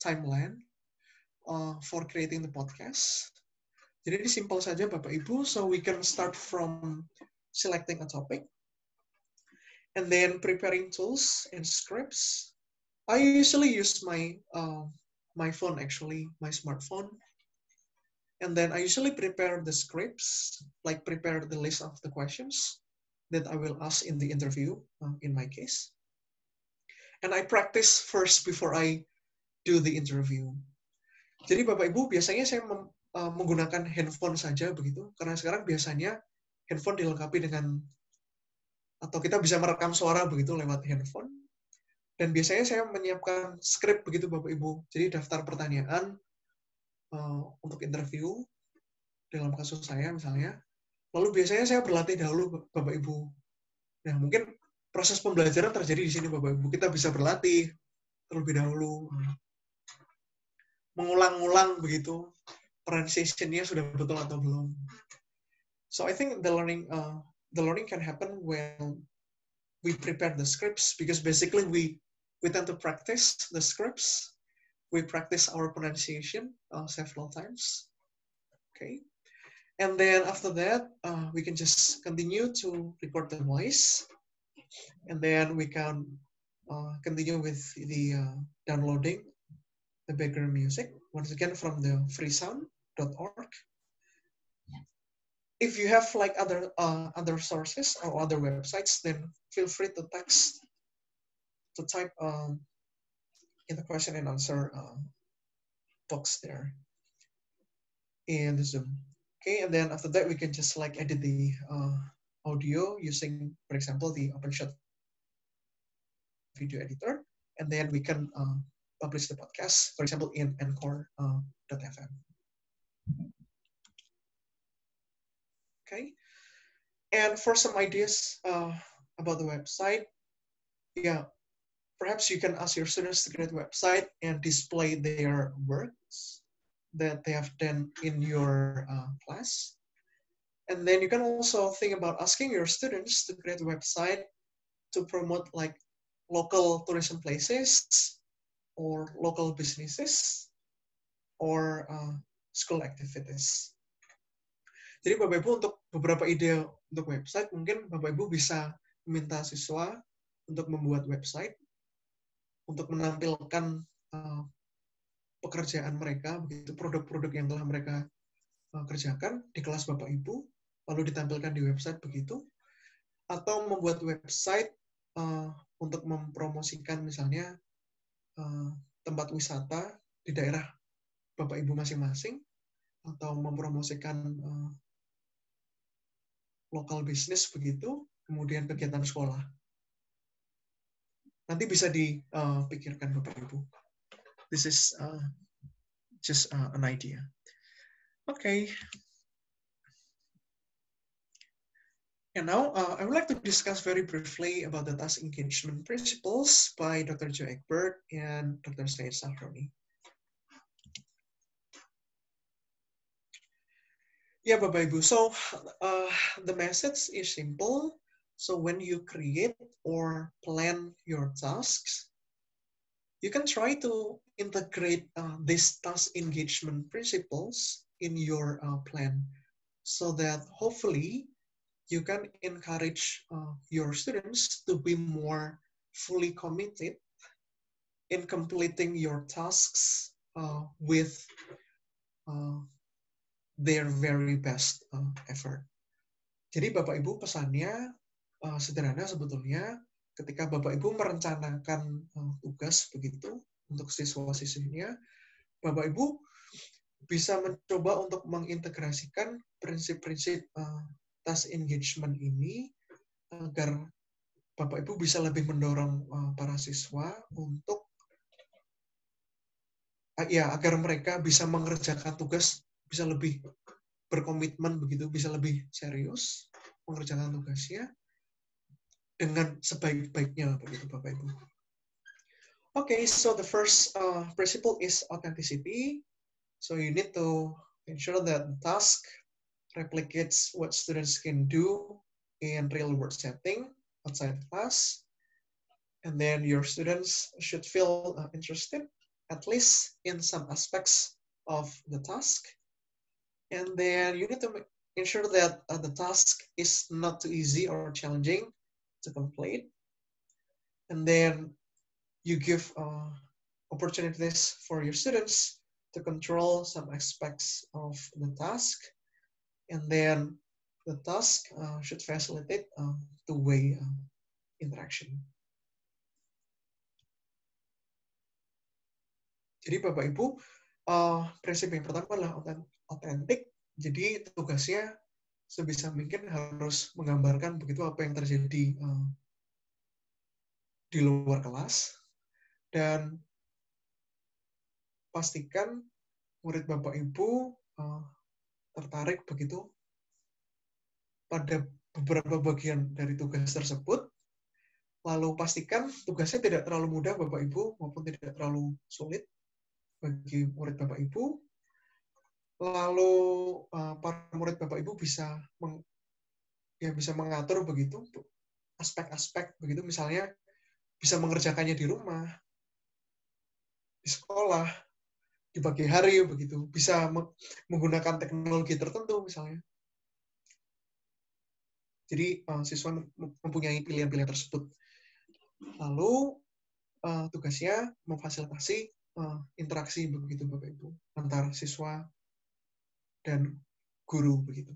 for creating the podcast. Jadi simple saja Bapak Ibu, so we can start from selecting a topic, and then preparing tools and scripts. I usually use my phone, actually, my smartphone, and then I usually prepare the scripts, like prepare the list of the questions that I will ask in the interview, in my case. And I practice first before I do the interview. Jadi Bapak Ibu, biasanya saya menggunakan handphone saja begitu, karena sekarang biasanya handphone dilengkapi dengan, atau kita bisa merekam suara begitu lewat handphone. Dan biasanya saya menyiapkan skrip begitu Bapak Ibu. Jadi daftar pertanyaan untuk interview dalam kasus saya misalnya. Lalu biasanya saya berlatih dahulu Bapak Ibu. Nah mungkin proses pembelajaran terjadi di sini Bapak Ibu. Kita bisa berlatih terlebih dahulu. Mengulang-ulang begitu. Pronunciation-nya sudah betul atau belum. So I think the learning can happen when we prepare the scripts, because basically we tend to practice the scripts. We practice our pronunciation several times. Okay. And then after that, we can just continue to record the voice. And then we can continue with the downloading the background music, once again from the freesound.org. If you have like other sources or other websites, then feel free to type in the question and answer box there in the Zoom. Okay, and then after that we can just like edit the audio using, for example, the OpenShot video editor, and then we can publish the podcast, for example, in Anchor.fm. Okay, and for some ideas about the website, yeah, perhaps you can ask your students to create a website and display their works that they have done in your class. And then you can also think about asking your students to create a website to promote like local tourism places or local businesses or school activities. Jadi Bapak Ibu, untuk beberapa ide untuk website, mungkin Bapak Ibu bisa meminta siswa untuk membuat website untuk menampilkan pekerjaan mereka, begitu produk-produk yang telah mereka kerjakan di kelas Bapak Ibu, lalu ditampilkan di website begitu, atau membuat website untuk mempromosikan misalnya tempat wisata di daerah Bapak Ibu masing-masing, atau mempromosikan lokal bisnis begitu, kemudian kegiatan sekolah. Nanti bisa dipikirkan Bapak Ibu. This is just an idea. Okay. And now I would like to discuss very briefly about the task engagement principles by Dr. Joe Egbert and Dr. Syed Sahroni. Yeah, Bapak Ibu. So the message is simple. So when you create or plan your tasks, you can try to integrate these task engagement principles in your plan, so that hopefully you can encourage your students to be more fully committed in completing your tasks with their very best effort. Jadi Bapak Ibu, pesannya sederhana sebetulnya. Ketika Bapak Ibu merencanakan tugas begitu untuk siswa-siswinya, Bapak Ibu bisa mencoba untuk mengintegrasikan prinsip-prinsip task engagement ini agar Bapak Ibu bisa lebih mendorong para siswa untuk agar mereka bisa mengerjakan tugas, bisa lebih berkomitmen begitu, bisa lebih serius mengerjakan tugasnya dengan sebaik-baiknya begitu Bapak Ibu. Okay, so the first principle is authenticity. So you need to ensure that the task replicates what students can do in real world setting outside class. And then your students should feel interested, at least in some aspects of the task. And then you need to ensure that the task is not too easy or challenging to complete. And then you give opportunities for your students to control some aspects of the task. And then the task should facilitate two-way interaction. Jadi Bapak Ibu, prinsip yang pertama adalah otentik. Jadi tugasnya sebisa mungkin harus menggambarkan begitu apa yang terjadi di luar kelas, dan pastikan murid Bapak Ibu tertarik begitu pada beberapa bagian dari tugas tersebut. Lalu pastikan tugasnya tidak terlalu mudah Bapak Ibu maupun tidak terlalu sulit bagi murid Bapak Ibu. Lalu para murid Bapak Ibu bisa mengatur begitu aspek-aspek begitu, misalnya bisa mengerjakannya di rumah, di sekolah, di pagi hari begitu, bisa menggunakan teknologi tertentu misalnya. Jadi siswa mempunyai pilihan-pilihan tersebut. Lalu tugasnya memfasilitasi interaksi begitu Bapak Ibu antar siswa dan guru begitu.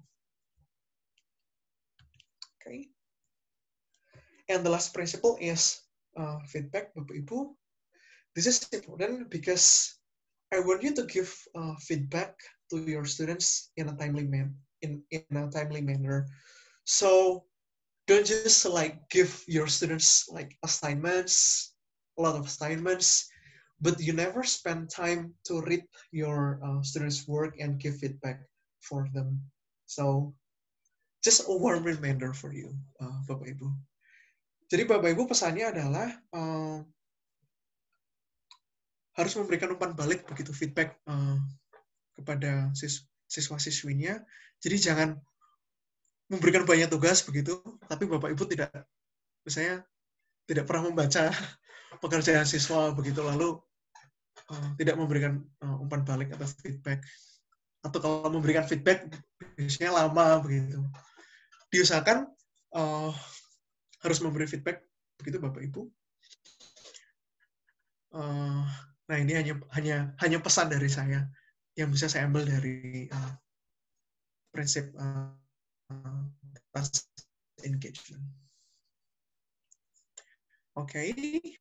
Okay. And the last principle is feedback Bapak Ibu. This is important because I want you to give feedback to your students in a timely manner. So don't just like give your students like assignments, a lot of assignments, but you never spend time to read your students' work and give feedback for them. So just a warm reminder for you, Bapak Ibu. Jadi Bapak Ibu pesannya adalah harus memberikan umpan balik begitu feedback kepada siswa-siswinya. Jadi jangan memberikan banyak tugas begitu, tapi Bapak Ibu misalnya tidak pernah membaca pekerjaan siswa begitu lalu tidak memberikan umpan balik atau feedback. Atau kalau memberikan feedback biasanya lama begitu. Diusahakan harus memberi feedback begitu Bapak Ibu. Nah ini hanya pesan dari saya yang bisa saya ambil dari prinsip task engagement. Oke.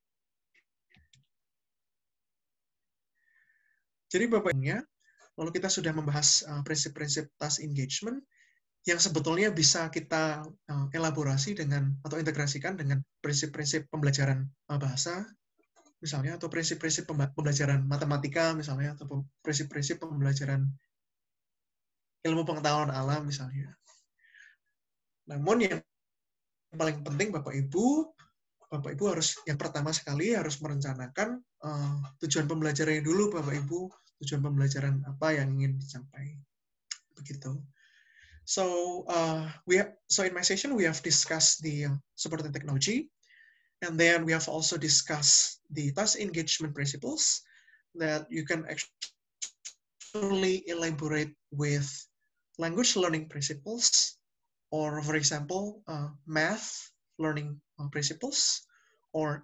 Jadi Bapaknya, lalu kita sudah membahas prinsip-prinsip task engagement yang sebetulnya bisa kita elaborasi dengan atau integrasikan dengan prinsip-prinsip pembelajaran bahasa misalnya, atau prinsip-prinsip pembelajaran matematika misalnya, atau prinsip-prinsip pembelajaran ilmu pengetahuan alam misalnya. Namun yang paling penting Bapak Ibu harus yang pertama sekali harus merencanakan tujuan pembelajarannya dulu Bapak Ibu, tujuan pembelajaran apa yang ingin dicapai. Begitu. So in my session we have discussed the supporting technology. And then we have also discussed the task engagement principles that you can actually elaborate with language learning principles, or for example, math learning principles, or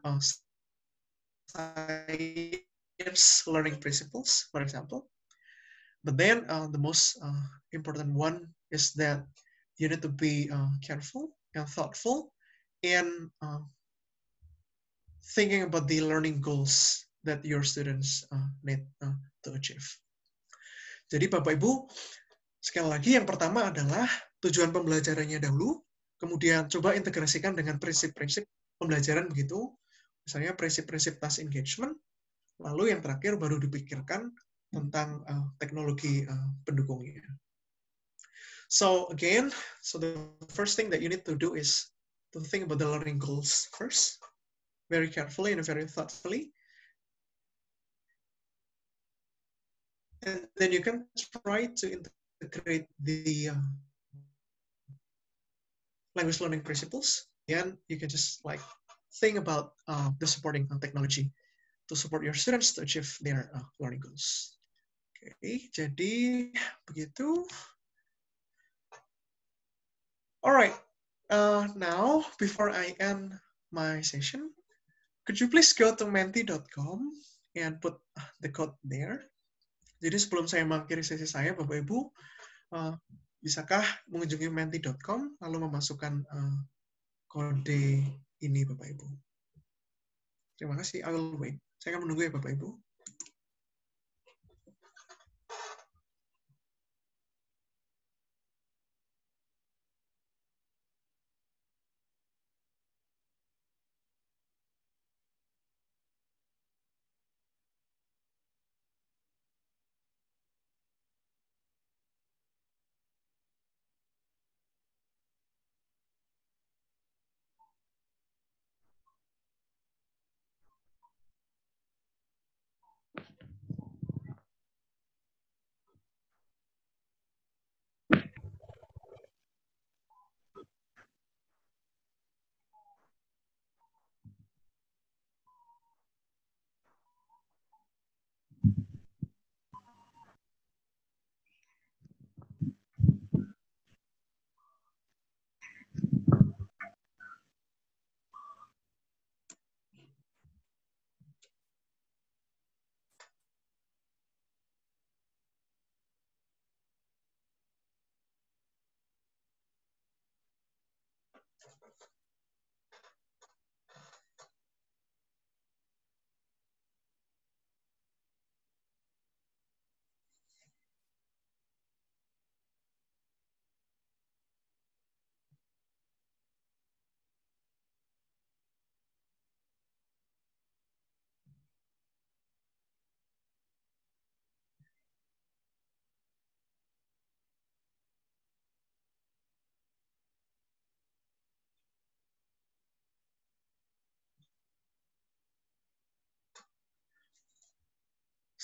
science learning principles, for example. But then the most important one is that you need to be careful and thoughtful in thinking about the learning goals that your students need to achieve. Jadi Bapak Ibu, sekali lagi yang pertama adalah tujuan pembelajarannya dahulu, kemudian coba integrasikan dengan prinsip-prinsip pembelajaran begitu, misalnya prinsip-prinsip task engagement, lalu yang terakhir baru dipikirkan tentang teknologi pendukungnya. So again, the first thing that you need to do is to think about the learning goals first, very carefully and very thoughtfully. And then you can try to integrate the language learning principles. And you can just like think about the supporting technology to support your students to achieve their learning goals. Okay, jadi begitu. All right. Now, before I end my session, could you please go to menti.com and put the code there? Jadi sebelum saya mengakhiri sesi saya, Bapak Ibu, bisakah mengunjungi menti.com lalu memasukkan kode ini, Bapak Ibu? Terima kasih. I will wait. Saya akan menunggu ya, Bapak Ibu.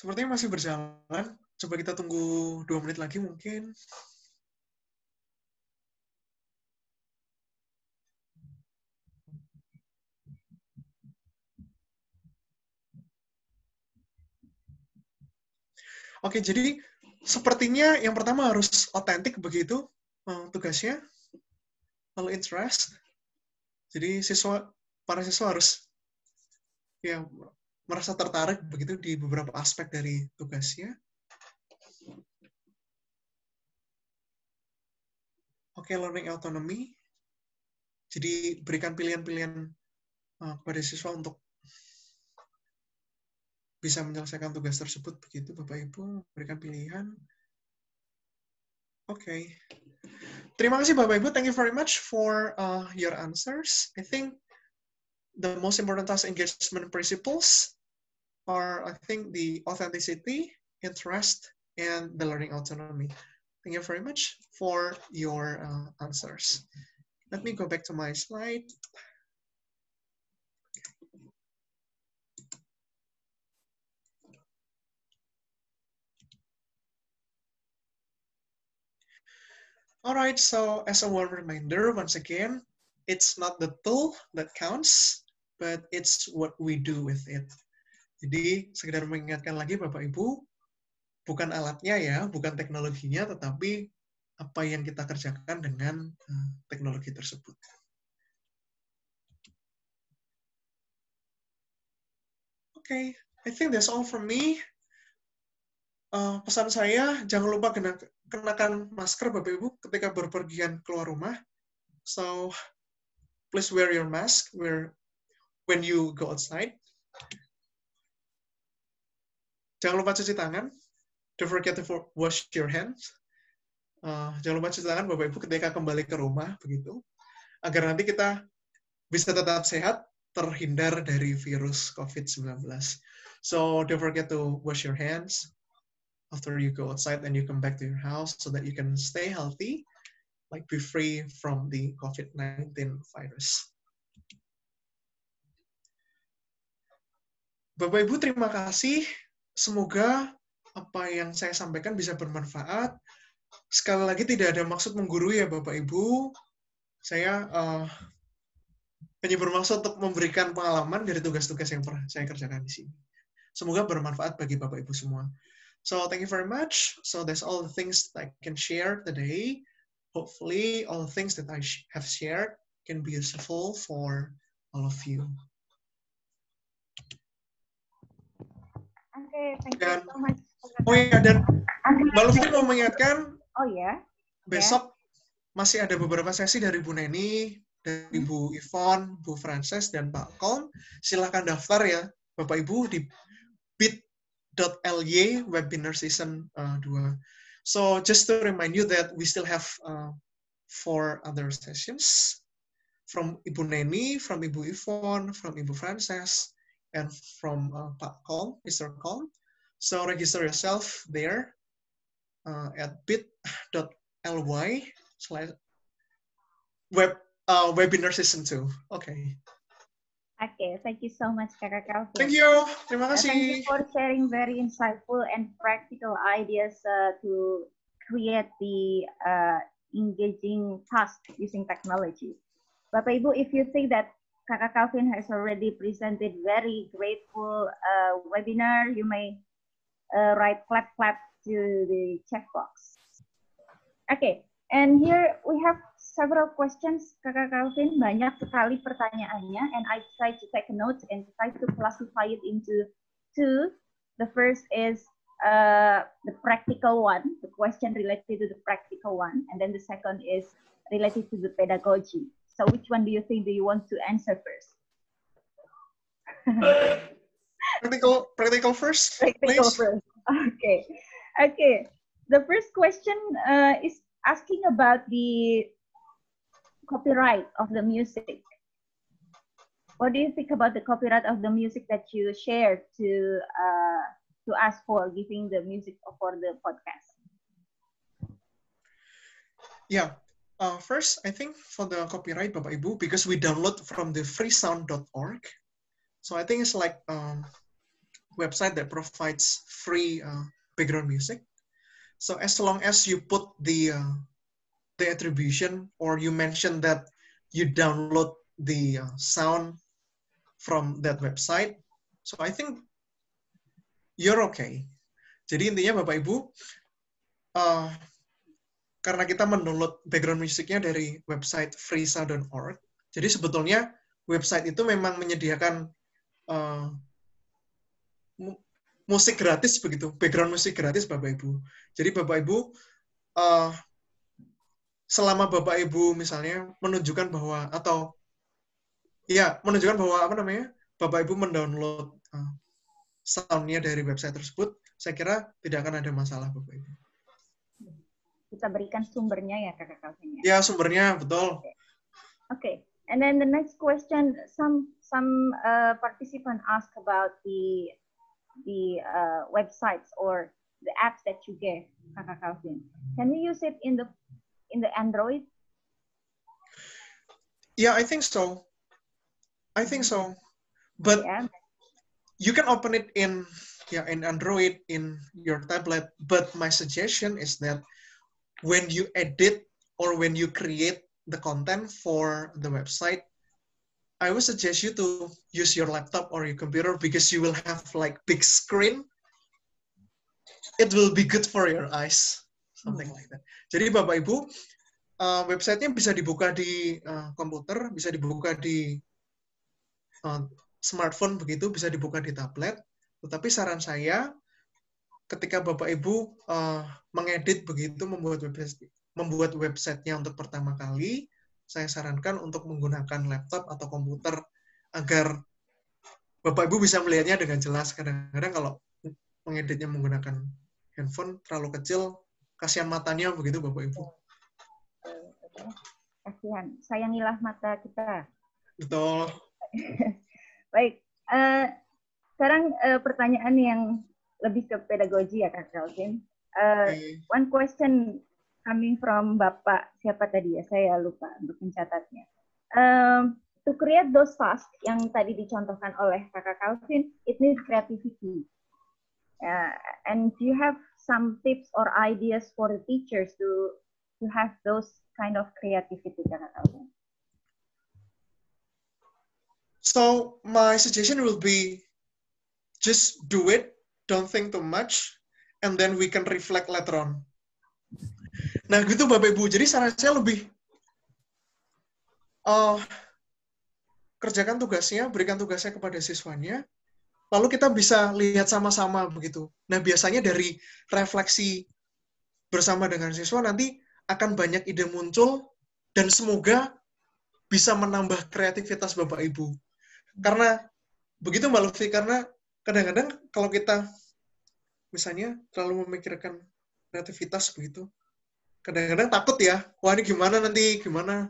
Sepertinya masih berjalan. Coba kita tunggu 2 menit lagi mungkin. Oke, jadi sepertinya yang pertama harus otentik begitu tugasnya. Lalu interest. Jadi para siswa harus ya merasa tertarik begitu di beberapa aspek dari tugasnya. Oke, learning autonomy. Jadi berikan pilihan-pilihan kepada siswa untuk bisa menyelesaikan tugas tersebut begitu Bapak Ibu, berikan pilihan. Oke. Terima kasih Bapak Ibu. Thank you very much for your answers. I think the most important task engagement principles are, I think, the authenticity, interest, and the learning autonomy. Thank you very much for your answers. Let me go back to my slide. All right, so as a one reminder, once again, it's not the tool that counts, but it's what we do with it. Jadi, sekedar mengingatkan lagi Bapak Ibu, bukan alatnya ya, bukan teknologinya, tetapi apa yang kita kerjakan dengan teknologi tersebut. Okay, I think that's all from me. Pesan saya, jangan lupa kenakan masker Bapak Ibu ketika berpergian keluar rumah. So, please wear your mask when you go outside. Jangan lupa cuci tangan. Don't forget to wash your hands. Jangan lupa cuci tangan Bapak Ibu ketika kembali ke rumah, begitu. Agar nanti kita bisa tetap sehat, terhindar dari virus COVID-19. So, don't forget to wash your hands after you go outside and you come back to your house so that you can stay healthy, like be free from the COVID-19 virus. Bapak Ibu, terima kasih. Semoga apa yang saya sampaikan bisa bermanfaat. Sekali lagi tidak ada maksud menggurui ya Bapak Ibu. Saya hanya bermaksud untuk memberikan pengalaman dari tugas-tugas yang pernah saya kerjakan di sini. Semoga bermanfaat bagi Bapak Ibu semua. So thank you very much. So that's all the things that I can share today. Hopefully all the things that I have shared can be useful for all of you. Okay, thank you so much. Oh iya, dan Mbak Lutfi mau mengingatkan, besok masih ada beberapa sesi dari Bu Neni, dari Bu Yvonne, Bu Frances, dan Pak Kolm. Silahkan daftar ya, Bapak Ibu, di bit.ly webinar season 2. So just to remind you that we still have 4 other sessions from Ibu Neni, from Ibu Yvonne, from Ibu Frances, and from Pak Kolm, Mr. Kolm. So register yourself there at bit.ly/webinar season 2. Okay. Okay, thank you so much, Kakak Calvin. Thank you. Terima kasih. Thank you for sharing very insightful and practical ideas to create the engaging task using technology. Bapak Ibu, if you think that Kakak Calvin has already presented very grateful webinar, you may write clap to the chat box. Okay, and here we have several questions, Kakak Calvin. Banyak sekali pertanyaannya, and I try to take a note and try to classify it into 2. The first is the practical one, the question related to the practical one, and then the second is related to the pedagogy. So which one do you think you want to answer first? Practical first, practical please. First. Okay. The first question is asking about the copyright of the music. What do you think about the copyright of the music that you shared to us for giving the music for the podcast? Yeah. First, I think for the copyright, Bapak Ibu, because we download from the freesound.org, so I think it's like website that provides free background music. So as long as you put the attribution, or you mention that you download the sound from that website, so I think you're okay. Jadi intinya Bapak Ibu, karena kita mendownload background musiknya dari website freesound.org, jadi sebetulnya website itu memang menyediakan musik gratis begitu, background musik gratis Bapak Ibu. Jadi Bapak Ibu, selama Bapak Ibu misalnya menunjukkan bahwa Bapak Ibu mendownload soundnya dari website tersebut, saya kira tidak akan ada masalah Bapak Ibu. Kita berikan sumbernya ya Kakak Calvin ya. Ya, sumbernya betul. Okay. And then the next question, some participant ask about the websites or the apps that you gave, Kakak Calvin. Can we use it in the Android? Yeah, I think so. But yeah. You can open it in Android, in your tablet. But my suggestion is that when you edit or when you create the content for the website, I would suggest you to use your laptop or your computer, because you will have like big screen. It will be good for your eyes, something like that. Jadi Bapak Ibu, websitenya bisa dibuka di komputer, bisa dibuka di smartphone begitu, bisa dibuka di tablet. Tetapi saran saya, ketika Bapak Ibu mengedit begitu, membuat websitenya untuk pertama kali, saya sarankan untuk menggunakan laptop atau komputer agar Bapak Ibu bisa melihatnya dengan jelas. Kadang-kadang kalau mengeditnya menggunakan handphone terlalu kecil, kasihan matanya begitu Bapak Ibu. Kasihan, sayangilah mata kita. Betul. Baik, sekarang pertanyaan yang lebih ke pedagogi ya Kak Calvin. One question coming from Bapak, siapa tadi ya? Saya lupa untuk mencatatnya. To create those tasks yang tadi dicontohkan oleh Kakak Calvin, it needs creativity. And do you have some tips or ideas for the teachers to have those kind of creativity, Kakak Calvin? So my suggestion will be just do it, don't think too much, and then we can reflect later on. Nah, gitu Bapak Ibu. Jadi saran saya lebih kerjakan tugasnya, berikan tugasnya kepada siswanya, lalu kita bisa lihat sama-sama begitu. Nah, biasanya dari refleksi bersama dengan siswa nanti akan banyak ide muncul, dan semoga bisa menambah kreativitas Bapak Ibu. Karena begitu Mbak Lutfi, karena kadang-kadang kalau kita misalnya terlalu memikirkan kreativitas begitu, kadang-kadang takut ya, wah ini gimana nanti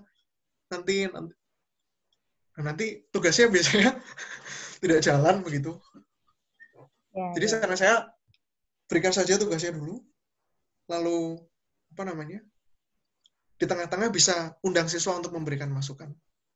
tugasnya biasanya tidak jalan begitu. Jadi karena saya berikan saja tugasnya dulu, lalu di tengah-tengah bisa undang siswa untuk memberikan masukan.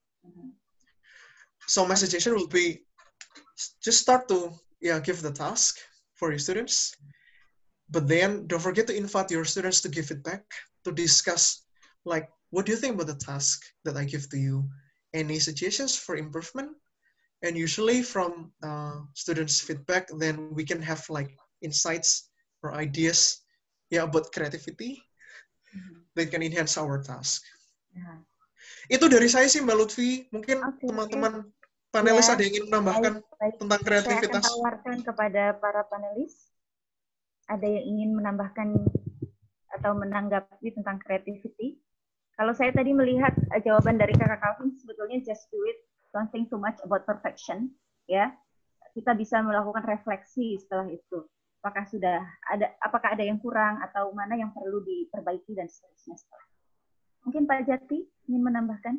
So my suggestion will be just start to give the task for your students. But then don't forget to invite your students to give feedback, to discuss like, what do you think about the task that I give to you? Any suggestions for improvement? And usually from students' feedback, then we can have like insights or ideas about creativity that can enhance our task. Itu dari saya sih Mbak Lutfi. Mungkin teman-teman panelis ada yang ingin menambahkan tentang kreativitas. Saya akan tawarkan kepada para panelis. Ada yang ingin menambahkan atau menanggapi tentang creativity? Kalau saya tadi melihat jawaban dari Kakak Calvin, sebetulnya just do it, don't think too much about perfection. Ya, kita bisa melakukan refleksi setelah itu. Apakah ada yang kurang atau mana yang perlu diperbaiki dan seterusnya. Mungkin Pak Jati ingin menambahkan?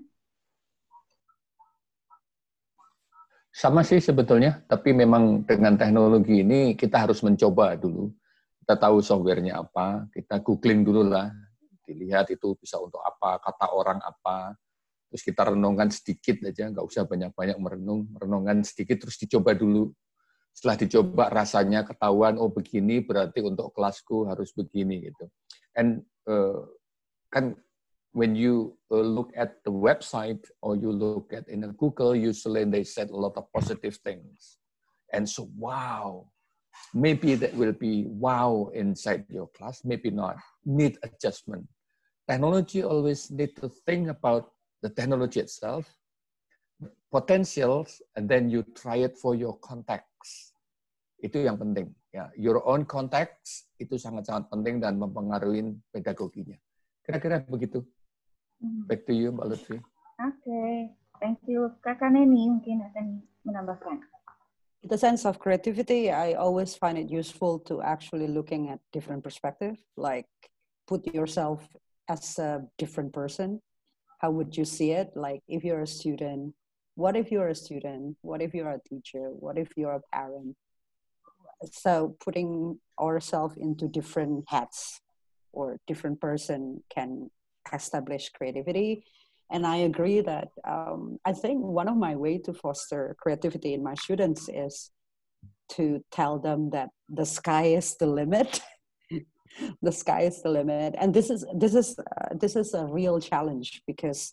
Sama sih sebetulnya, tapi memang dengan teknologi ini kita harus mencoba dulu. Kita tahu softwarenya apa, kita googling dulu lah, dilihat itu bisa untuk apa, kata orang apa, terus kita renungkan sedikit aja, nggak usah banyak-banyak renungkan sedikit, terus dicoba dulu. Setelah dicoba rasanya ketahuan, oh begini berarti untuk kelasku harus begini gitu. And kan when you look at the website or you look at in Google, usually they said a lot of positive things. And so, wow, maybe that will be wow inside your class, maybe not. Need adjustment. Technology always need to think about the technology itself, potentials, and then you try it for your context. Itu yang penting. Ya, your own context itu sangat-sangat penting dan mempengaruhi pedagoginya. Kira-kira begitu. Back to you, Mbak Lutfi. Oke, thank you. Kakak Neni mungkin akan menambahkan. In the sense of creativity, I always find it useful to actually looking at different perspective, like put yourself as a different person. How would you see it? Like if you're a student, what if you're a student? What if you're a teacher? What if you're a parent? So putting ourselves into different hats or different person can establish creativity. And I agree that I think one of my way to foster creativity in my students is to tell them that the sky is the limit. The sky is the limit, and this is a real challenge because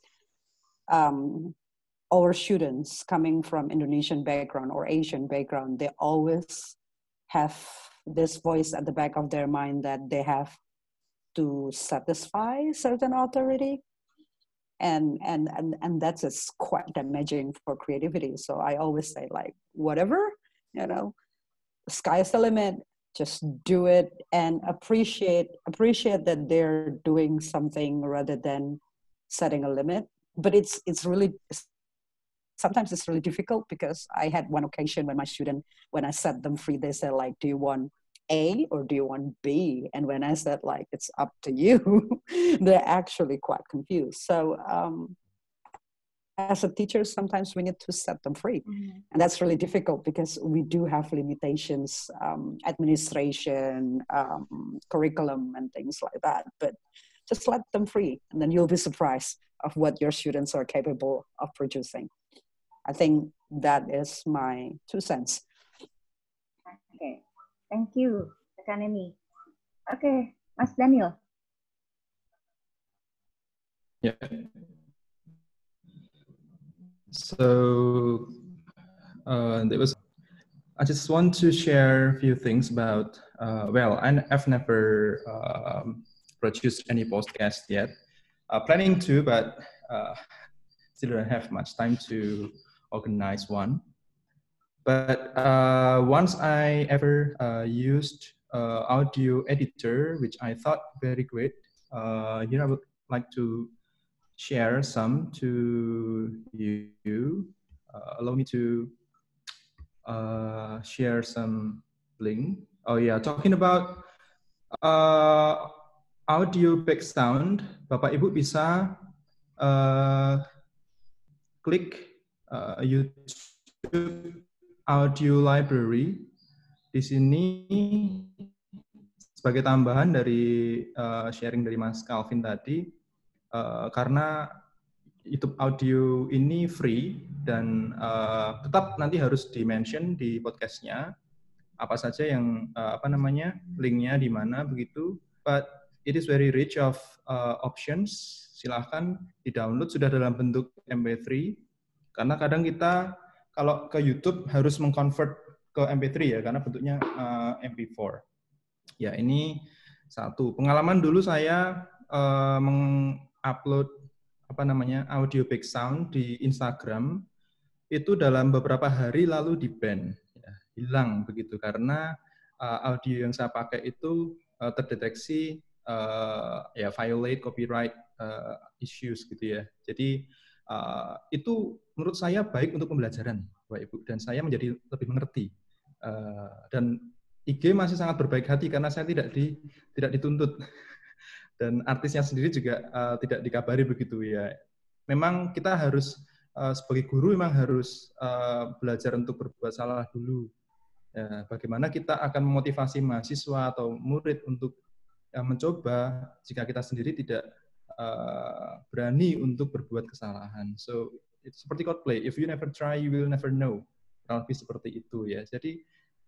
our students coming from Indonesian background or Asian background, they always have this voice at the back of their mind that they have to satisfy certain authority. And that's quite damaging for creativity. So I always say, like, whatever, sky is the limit, just do it and appreciate that they're doing something rather than setting a limit. But sometimes it's really difficult because I had one occasion when when I set them free, they said, like, do you want A or do you want B? And when I said, like, it's up to you, they're actually quite confused. So as a teacher, sometimes we need to set them free. Mm-hmm. And that's really difficult because we do have limitations, administration, curriculum, and things like that. But just let them free, and then you'll be surprised of what your students are capable of producing. I think that is my 2 cents. Okay. Thank you, Kak Neni. Okay, Mas Daniel. Yeah. So I just want to share a few things about. I've never produced any podcast yet. Planning to, but still don't have much time to organize one. But once I ever used audio editor, which I thought very great. Here I would like to share some to you. Allow me to share some link. Oh yeah, talking about audio back sound, Bapak Ibu bisa klik YouTube Audio Library. Di sini sebagai tambahan dari sharing dari Mas Calvin tadi, karena YouTube audio ini free dan tetap nanti harus di-mention di podcastnya apa saja yang linknya di mana begitu. But it is very rich of options. Silahkan di-download, sudah dalam bentuk MP3. Karena kadang kita kalau ke YouTube harus meng-convert ke MP3 ya, karena bentuknya MP4. Ya, ini satu. Pengalaman dulu saya meng-upload audio back sound di Instagram, itu dalam beberapa hari lalu di-ban. Ya, hilang begitu, karena audio yang saya pakai itu terdeteksi violate copyright issues gitu ya. Jadi itu menurut saya baik untuk pembelajaran, Bapak Ibu, dan saya menjadi lebih mengerti. Dan IG masih sangat berbaik hati karena saya tidak dituntut, dan artisnya sendiri juga tidak dikabari begitu ya. Memang kita harus sebagai guru memang harus belajar untuk berbuat salah dulu. Ya, bagaimana kita akan memotivasi mahasiswa atau murid untuk mencoba jika kita sendiri tidak berani untuk berbuat kesalahan. So, it's seperti Coldplay, if you never try, you will never know. Kurang lebih seperti itu ya. Jadi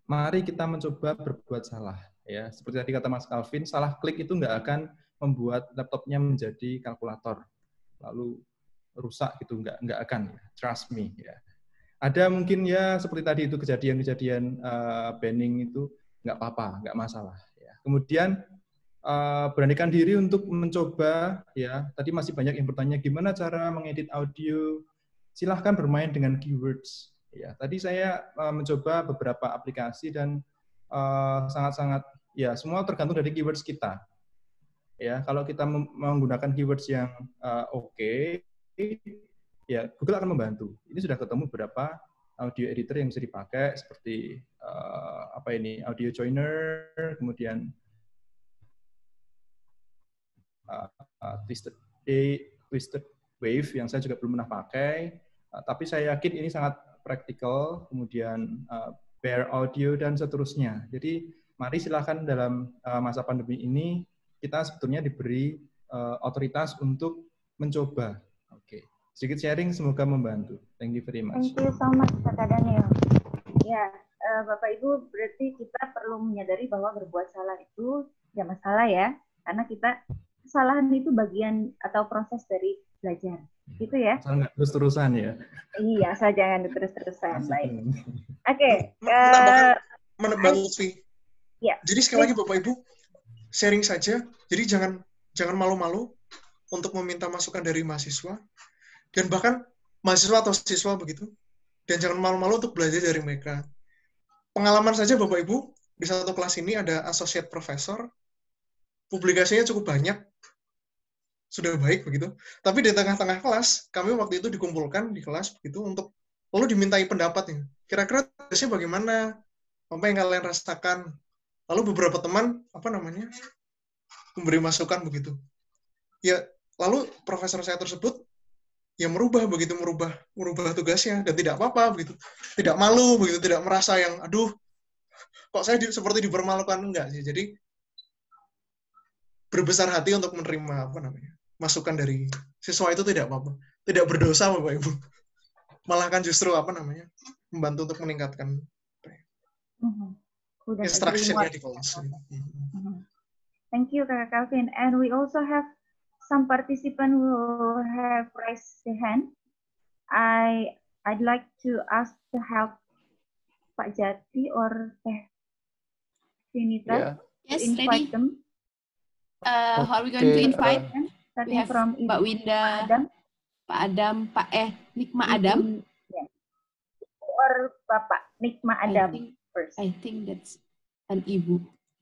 mari kita mencoba berbuat salah. Ya, seperti tadi kata Mas Calvin, salah klik itu nggak akan membuat laptopnya menjadi kalkulator, lalu rusak gitu, nggak akan. Trust me. Ya. Ada mungkin ya seperti tadi itu kejadian-kejadian banning itu nggak apa-apa, nggak masalah. Ya. Kemudian beranikan diri untuk mencoba. Ya, tadi masih banyak yang bertanya gimana cara mengedit audio. Silahkan bermain dengan keywords. Ya, tadi saya mencoba beberapa aplikasi dan sangat-sangat ya semua tergantung dari keywords kita. Ya, kalau kita menggunakan keywords yang oke, ya Google akan membantu. Ini sudah ketemu beberapa audio editor yang bisa dipakai seperti Audio Joiner, kemudian Twisted Wave yang saya juga belum pernah pakai, tapi saya yakin ini sangat praktikal. Kemudian Bear Audio dan seterusnya. Jadi mari silakan dalam masa pandemi ini kita sebetulnya diberi otoritas untuk mencoba. Oke, sedikit sharing semoga membantu. Thank you very much. Thank you so much, Kak Daniel. Ya, Bapak Ibu, berarti kita perlu menyadari bahwa berbuat salah itu tidak masalah ya, karena kesalahan itu bagian atau proses dari belajar, gitu ya? Asal nggak terus-terusan ya. Iya, asal jangan terus-terusan. Baik. Oke. Menebak Lutfi. Ya. Jadi sekali lagi Bapak Ibu, sharing saja. Jadi jangan malu-malu untuk meminta masukan dari mahasiswa dan bahkan mahasiswa atau siswa begitu. Dan jangan malu-malu untuk belajar dari mereka. Pengalaman saja Bapak Ibu, di satu kelas ini ada associate professor, publikasinya cukup banyak, sudah baik begitu. Tapi di tengah-tengah kelas, kami waktu itu dikumpulkan di kelas begitu untuk lalu dimintai pendapatnya. Kira-kira tugasnya bagaimana? Apa yang kalian rasakan? Lalu beberapa teman memberi masukan begitu. Ya, lalu profesor saya tersebut yang merubah tugasnya dan tidak apa-apa begitu. Tidak malu begitu, tidak merasa yang aduh kok saya seperti dipermalukan, enggak sih. Jadi berbesar hati untuk menerima masukan dari siswa itu tidak apa-apa. Tidak berdosa Bapak Ibu. Malah kan justru membantu untuk meningkatkan instruction-nya di kelas. Thank you, Kak Calvin. And we also have some participants who have raised their hand. I'd like to ask to help Pak Jati or Vinita to invite them. How are we going to invite? Starting from Mbak Winda, Pak Adam, Nikma Adam. Yes. Or Bapak Nikma Adam first. I think that's an Ibu.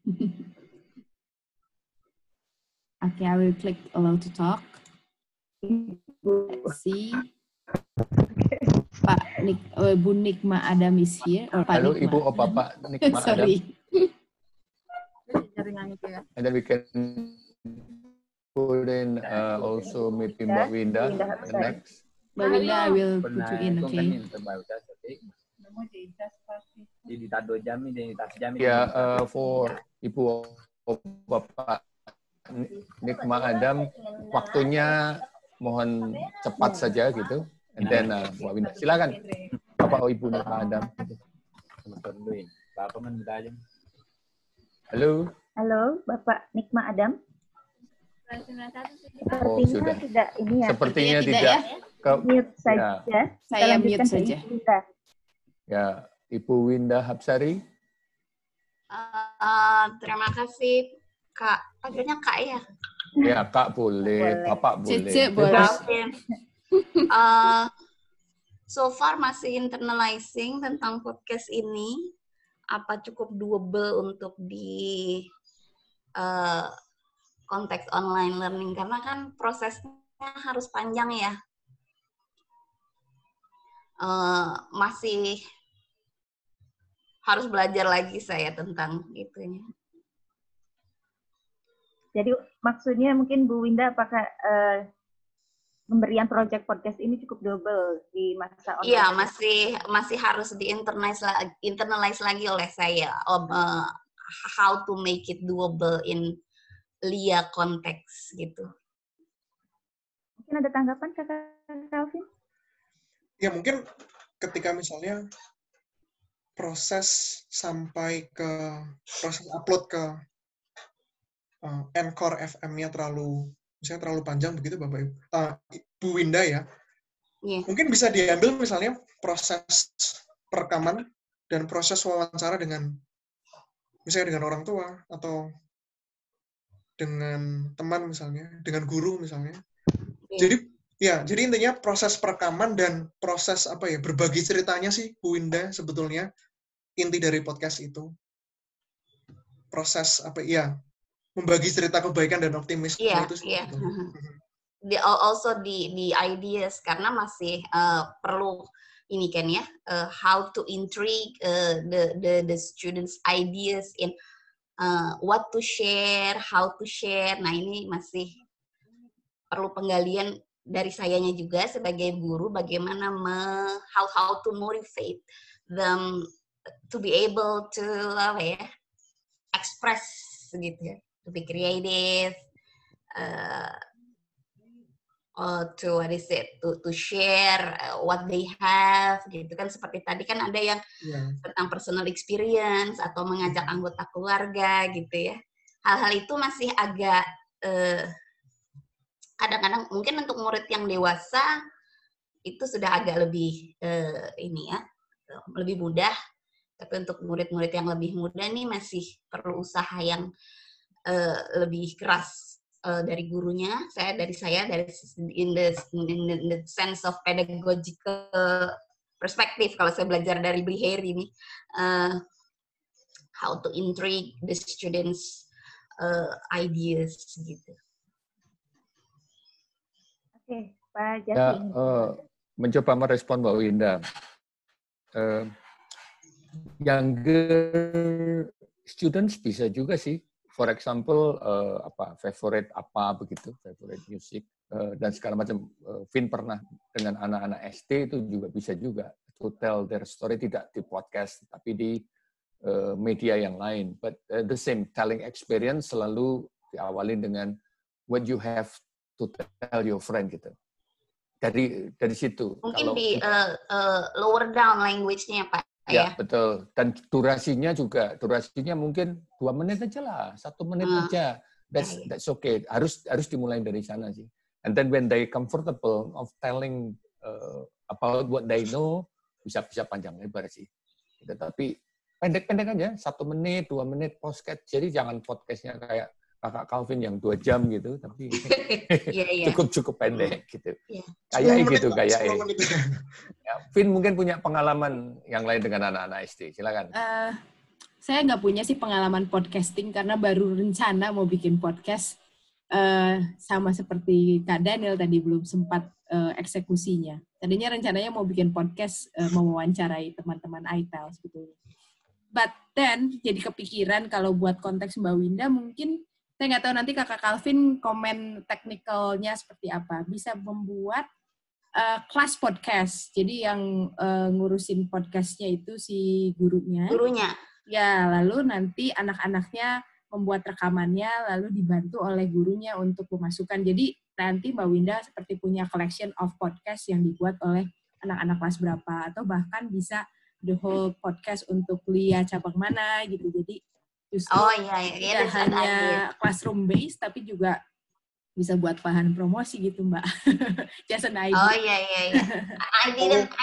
Okay, I will click allow to talk. Let's see. Bu Nikma Adam is here. Or Pak Halo Nikma. Ibu, Bapak Nikma Sorry. Adam. And then we can put in also maybe Mbak Winda the next. Mbak Winda, I will put you in, okay? Ya, for Ibu Bapak Nikma Adam, waktunya mohon cepat saja gitu. And then Mbak Winda, silakan Bapak Ibu Nikma Adam. Halo. Halo, Bapak Nikma Adam. Sepertinya tidak ini ya. Sepertinya tidak. Mute saja. Ya. Saya mute saja. Ya, Ibu Winda Hapsari. Terima kasih, Kak. Panggilnya Kak ya? Ya, Kak boleh. Bapak boleh. Cece boleh. So far masih internalizing tentang podcast ini. Apa cukup doable untuk di konteks online learning? Karena kan prosesnya harus panjang ya. Masih harus belajar lagi saya tentang itunya. Jadi maksudnya mungkin Bu Winda, apakah pemberian project podcast ini cukup double di masa online? Iya, masih harus internalize lagi oleh saya how to make it doable in LIA konteks gitu. Mungkin ada tanggapan Kakak Calvin? Ya mungkin ketika misalnya proses sampai ke proses upload ke Anchor FM-nya misalnya terlalu panjang begitu Bapak Ibu. Bu Winda ya. Iya. Mungkin bisa diambil misalnya proses perekaman dan proses wawancara misalnya dengan orang tua atau dengan teman misalnya, dengan guru misalnya. Iya. Jadi intinya proses perekaman dan proses berbagi ceritanya sih Bu Winda sebetulnya inti dari podcast itu. Proses membagi cerita kebaikan dan optimisme itu sih. Iya. Also the ideas, karena masih perlu ini kan ya, how to intrigue the students ideas in what to share, how to share. Nah, ini masih perlu penggalian dari sayanya juga sebagai guru, bagaimana how to motivate them to be able to express gitu ya, to be creative, to share what they have gitu kan. Seperti tadi kan ada yang tentang personal experience atau mengajak anggota keluarga gitu ya. Hal-hal itu masih agak kadang-kadang mungkin untuk murid yang dewasa itu sudah agak lebih lebih mudah, tapi untuk murid-murid yang lebih muda nih masih perlu usaha yang lebih keras dari gurunya, dari in the sense of pedagogical perspective. Kalau saya belajar dari Bli Heri ini, how to intrigue the students ideas gitu. Oke, Pak Jati. Mencoba merespon Mbak Winda. Younger students bisa juga sih. For example, favorite begitu, favorite music, dan segala macam. Vin pernah dengan anak-anak SD itu juga bisa juga to tell their story, tidak di podcast, tapi di media yang lain. But the same telling experience selalu diawali dengan what you have to tell your friend gitu. Dari situ. Mungkin di lower down language-nya Pak. Ya, betul. Dan durasinya mungkin 2 menit aja lah, 1 menit aja. That's okay. Harus dimulai dari sana sih. And then when they comfortable of telling about what they know, bisa panjang lebar sih. Tapi pendek-pendek aja, 1 menit, 2 menit podcast. Jadi jangan podcastnya kayak Kakak Calvin yang 2 jam gitu, tapi cukup pendek gitu. Kayak gitu, kayak ya, Vin mungkin punya pengalaman yang lain dengan anak-anak SD, silakan. Saya nggak punya sih pengalaman podcasting karena baru rencana mau bikin podcast, sama seperti Kak Daniel tadi belum sempat eksekusinya. Tadinya rencananya mau bikin podcast, mewawancarai teman-teman ITEL sebetulnya. But then jadi kepikiran kalau buat konteks Mbak Winda mungkin saya nggak tahu nanti Kakak Calvin komen teknikalnya seperti apa. Bisa membuat kelas podcast. Jadi yang ngurusin podcastnya itu si gurunya. Ya, lalu nanti anak-anaknya membuat rekamannya, lalu dibantu oleh gurunya untuk pemasukan. Jadi nanti Mbak Winda seperti punya collection of podcast yang dibuat oleh anak-anak kelas berapa. Atau bahkan bisa the whole podcast untuk kuliah cabang mana gitu. Jadi justru tidak hanya classroom based, tapi juga bisa buat bahan promosi gitu Mbak. Just an idea. Oh iya. I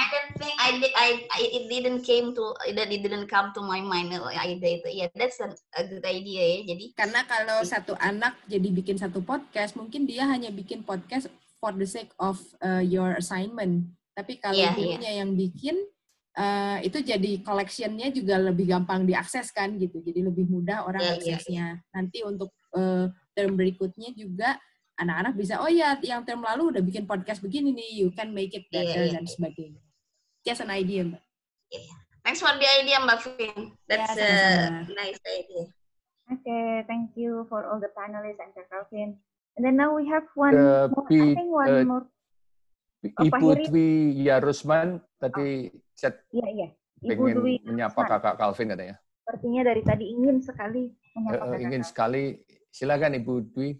didn't come to my mind idea itu. Yeah, that's a good idea ya. Jadi karena kalau satu anak jadi bikin satu podcast, mungkin dia hanya bikin podcast for the sake of your assignment. Tapi kalau gurunya yang bikin, itu jadi collection-nya juga lebih gampang diakses kan gitu. Jadi lebih mudah orang aksesnya. Nanti untuk term berikutnya juga anak-anak bisa, oh ya yang term lalu udah bikin podcast begini nih, you can make it better dan sebagainya. Just an idea, Mbak. Thanks for the idea, Mbak Vin. That's a nice idea. Okay, thank you for all the panelists and Calvin. And then now we have one more. Ibu Dwi Yarusman tadi chat. Iya. Ibu Dwi menyapa Kakak Calvin katanya. Sepertinya dari tadi ingin sekali menyapa Kakak. Ingin sekali. Silakan Ibu Dwi.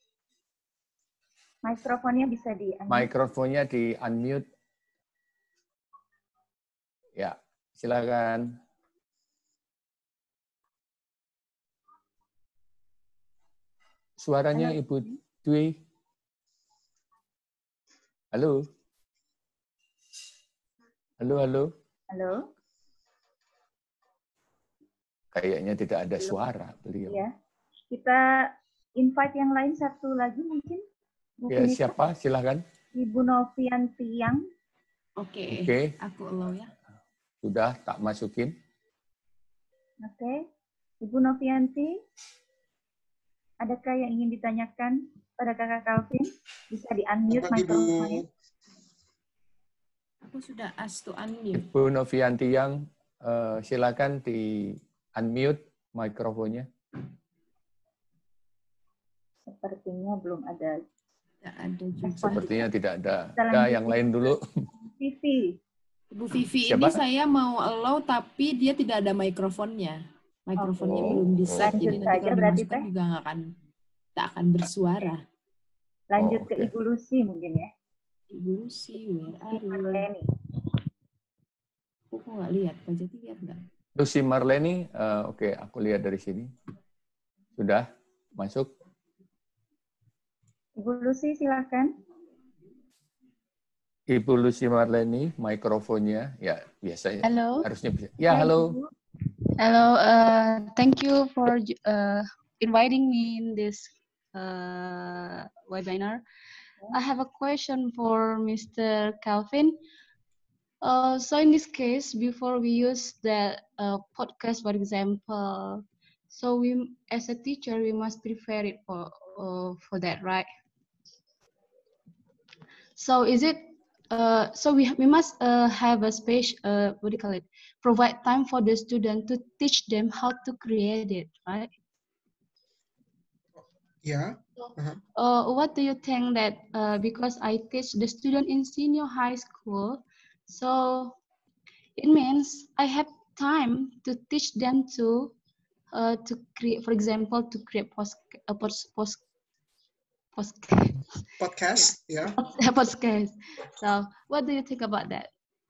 Mikrofonnya bisa di-unmute. Mikrofonnya di-unmute. Ya, silakan. suaranya Ibu Dwi. Halo. Halo, halo. Halo. Kayaknya tidak ada suara beliau. Ya, kita invite yang lain satu lagi mungkin. Ya, siapa? Silakan. Ibu Novianti yang. Oke. Aku allow ya. Sudah tak masukin. Oke. Ibu Novianti, adakah yang ingin ditanyakan pada Kakak Calvin? Bisa di-unmute mikrofonnya. Aku sudah ask to unmute. Ibu Novianti yang silakan di-unmute mikrofonnya. Sepertinya belum ada. Tidak ada juga. Sepertinya tidak ada. Ada yang lain dulu. Vivi. Ibu Vivi Siapa? ini saya mau allow tapi dia tidak ada mikrofonnya. Mikrofonnya belum di-set. Jadi nanti kalau dimasukkan juga tak akan bersuara. Lanjut ke Ibu Lucy mungkin ya. Ibu Lucy, where are you? Aku nggak lihat, Pak Jati lihat nggak? Lucy Marleni, oke, aku lihat dari sini. Sudah masuk. Ibu Lucy, silakan. Ibu Lucy Marleni, mikrofonnya, ya biasanya. Halo. Harusnya bisa. Ya, halo. Hello, thank you for inviting me in this webinar. I have a question for Mr. Calvin. So in this case, before we use the podcast, for example, so we, as a teacher, we must prepare it for that, right? So is it? So we must have a space. What do you call it? Provide time for the student to teach them how to create it, right? Yeah. What do you think that because I teach the student in senior high school, so it means I have time to teach them to create, for example, to create podcast, yeah. Podcast. So, what do you think about that?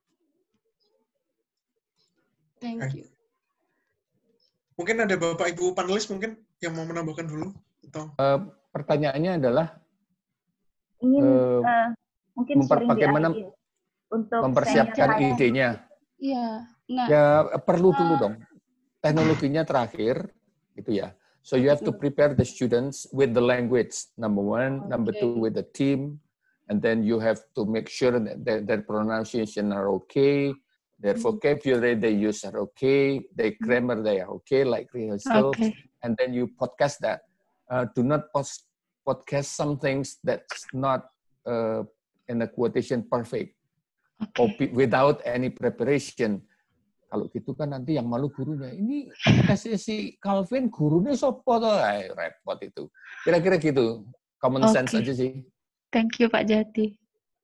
Thank you. Mungkin ada Bapak Ibu panelis mungkin yang mau menambahkan dulu atau pertanyaannya adalah ingin mungkin bagaimana untuk mempersiapkan idenya. Iya. Nah. Ya perlu dulu dong. Teknologinya terakhir gitu ya. So you have to prepare the students with the language, number one, number two with the team, and then you have to make sure that their pronunciation are okay, their vocabulary they use are okay, their grammar they are okay, like rehearsals, and then you podcast that. Do not podcast some things that's not in a quotation perfect, or without any preparation. Kalau gitu kan nanti yang malu gurunya. Ini kasih si Calvin gurunya sopo toh, repot itu. Kira-kira gitu. Common sense aja sih. Thank you Pak Jati.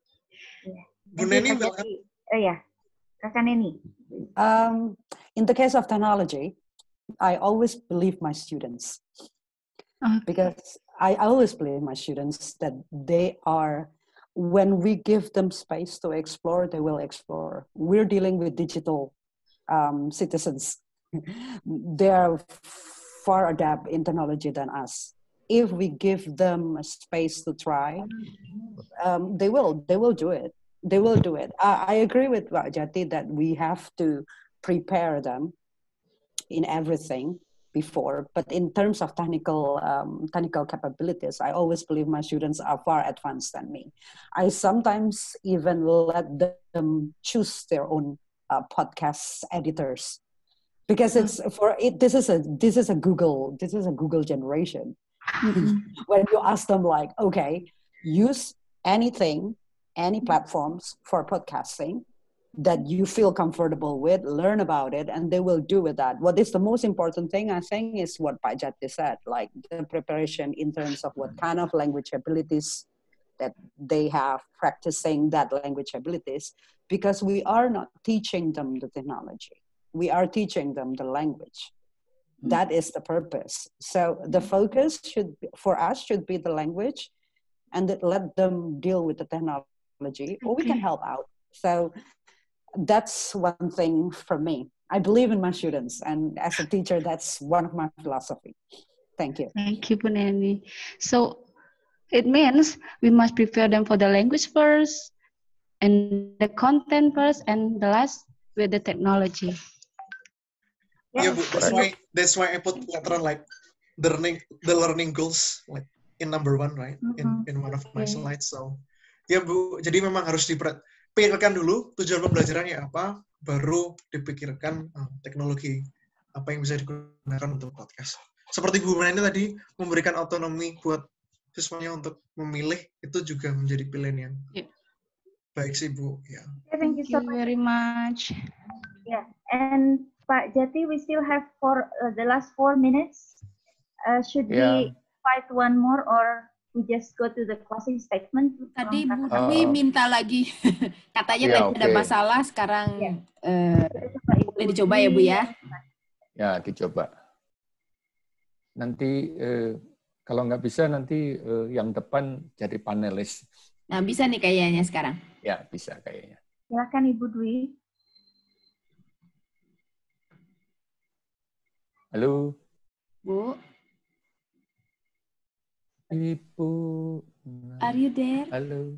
Bu Neni, ya, Kakak Neni. In the case of technology, I always believe my students. Because I always believe my students that they are, when we give them space to explore, they will explore. We're dealing with digital citizens. They are far adept in technology than us. If we give them a space to try, they will do it. They will do it. I agree with Pak Jati that we have to prepare them in everything before, but in terms of technical capabilities, I always believe my students are far advanced than me. I sometimes even let them choose their own podcast editors, because it's for it. This is a Google generation. When you ask them like, okay, use anything, any platforms for podcasting that you feel comfortable with, learn about it, and they will do with that. What is the most important thing, I think, is what Pak Jati said, like the preparation in terms of what kind of language abilities that they have, practicing that language abilities, because we are not teaching them the technology. We are teaching them the language. That is the purpose. So the focus for us should be the language, and let them deal with the technology, or we can help out. So that's one thing for me. I believe in my students, and as a teacher, that's one of my philosophy. Thank you. Thank you, Bu Neni. So it means we must prepare them for the language first, and the content first, and the last with the technology. Yeah, Bu, Correct. that's why I put later like the learning goals like in number 1, right? In one of my slides. So ya Bu, jadi memang harus dipikirkan dulu tujuan pembelajarannya apa, baru dipikirkan teknologi apa yang bisa digunakan untuk podcast. Seperti Bu Neni tadi memberikan otonomi buat siswanya untuk memilih, itu juga menjadi pilihan yang baik sih Bu. Ya. Thank you so much. Very much. Yeah, and Pak Jati, we still have the last 4 minutes. Should we fight one more, or we just go to the closing statement? Tadi Bu Dwi minta lagi, katanya tadi ada masalah, sekarang boleh dicoba ya Bu ya? Ya, dicoba. Nanti kalau nggak bisa nanti yang depan jadi panelis. Nah, bisa nih kayaknya sekarang. Ya, bisa kayaknya. Silakan Ibu Dwi. Halo. Bu. Ibu. Are you there? Halo.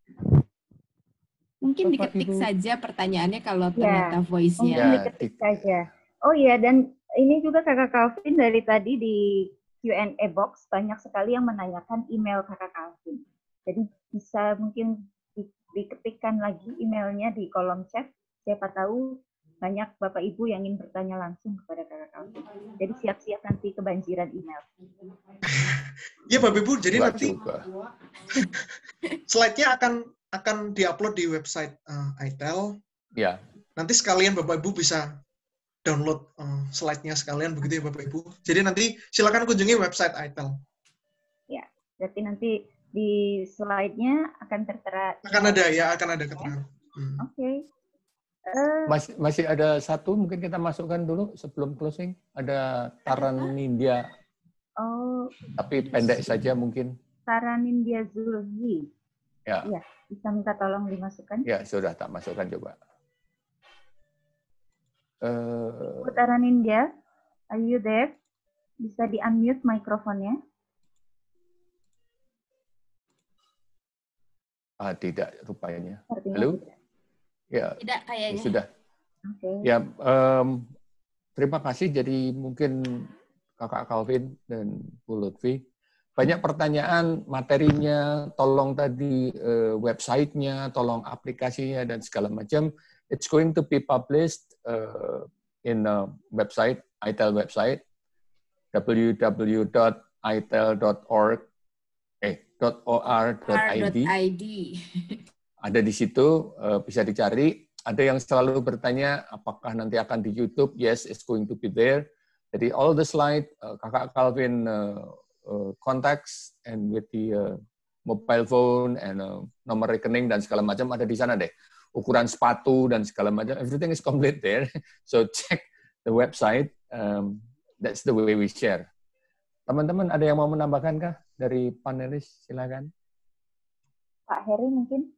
Mungkin Bapak, diketik Ibu. saja pertanyaannya kalau ternyata voice-nya. Mungkin diketik saja. Oh iya, dan ini juga Kakak Calvin dari tadi di Q&A box banyak sekali yang menanyakan email Kakak Calvin. Jadi bisa mungkin diketikkan lagi emailnya di kolom chat. Siapa tahu banyak Bapak Ibu yang ingin bertanya langsung kepada Kakak Calvin. Jadi siap-siap nanti kebanjiran email. Iya Bapak Ibu, jadi nanti slide-nya akan diupload di website ITEL. Ya. Nanti sekalian Bapak Ibu bisa download slide-nya sekalian, begitu ya Bapak Ibu. Jadi nanti silakan kunjungi website ITEL. Ya, berarti nanti di slide-nya akan tertera. Akan ada keterangan. Oke. Masih ada satu, mungkin kita masukkan dulu sebelum closing. Ada Taranindya. Oh. Tapi pendek saja mungkin. Taranindya Zulfi. Ya. Iya, bisa minta tolong dimasukkan. Ya, sudah tak masukkan coba. Taranindya, are you there? Bisa di-unmute mikrofonnya. Tidak rupanya. Artinya halo? tidak. Ya, tidak kayaknya. Sudah. Okay. Ya, terima kasih. Jadi mungkin Kakak Calvin dan Bu Lutfi. Banyak pertanyaan, materinya, tolong tadi website-nya, tolong aplikasinya, dan segala macam. It's going to be published in a website, ITEL website, www.itel.org.or.id. Ada di situ, bisa dicari. Ada yang selalu bertanya, apakah nanti akan di YouTube? Yes, it's going to be there. Jadi all the slide, Kakak Calvin contacts and with the mobile phone and nomor rekening dan segala macam ada di sana deh. Ukuran sepatu dan segala macam, everything is complete there. So check the website. That's the way we share. Teman-teman ada yang mau menambahkan kah dari panelis? Silakan. Pak Heri mungkin.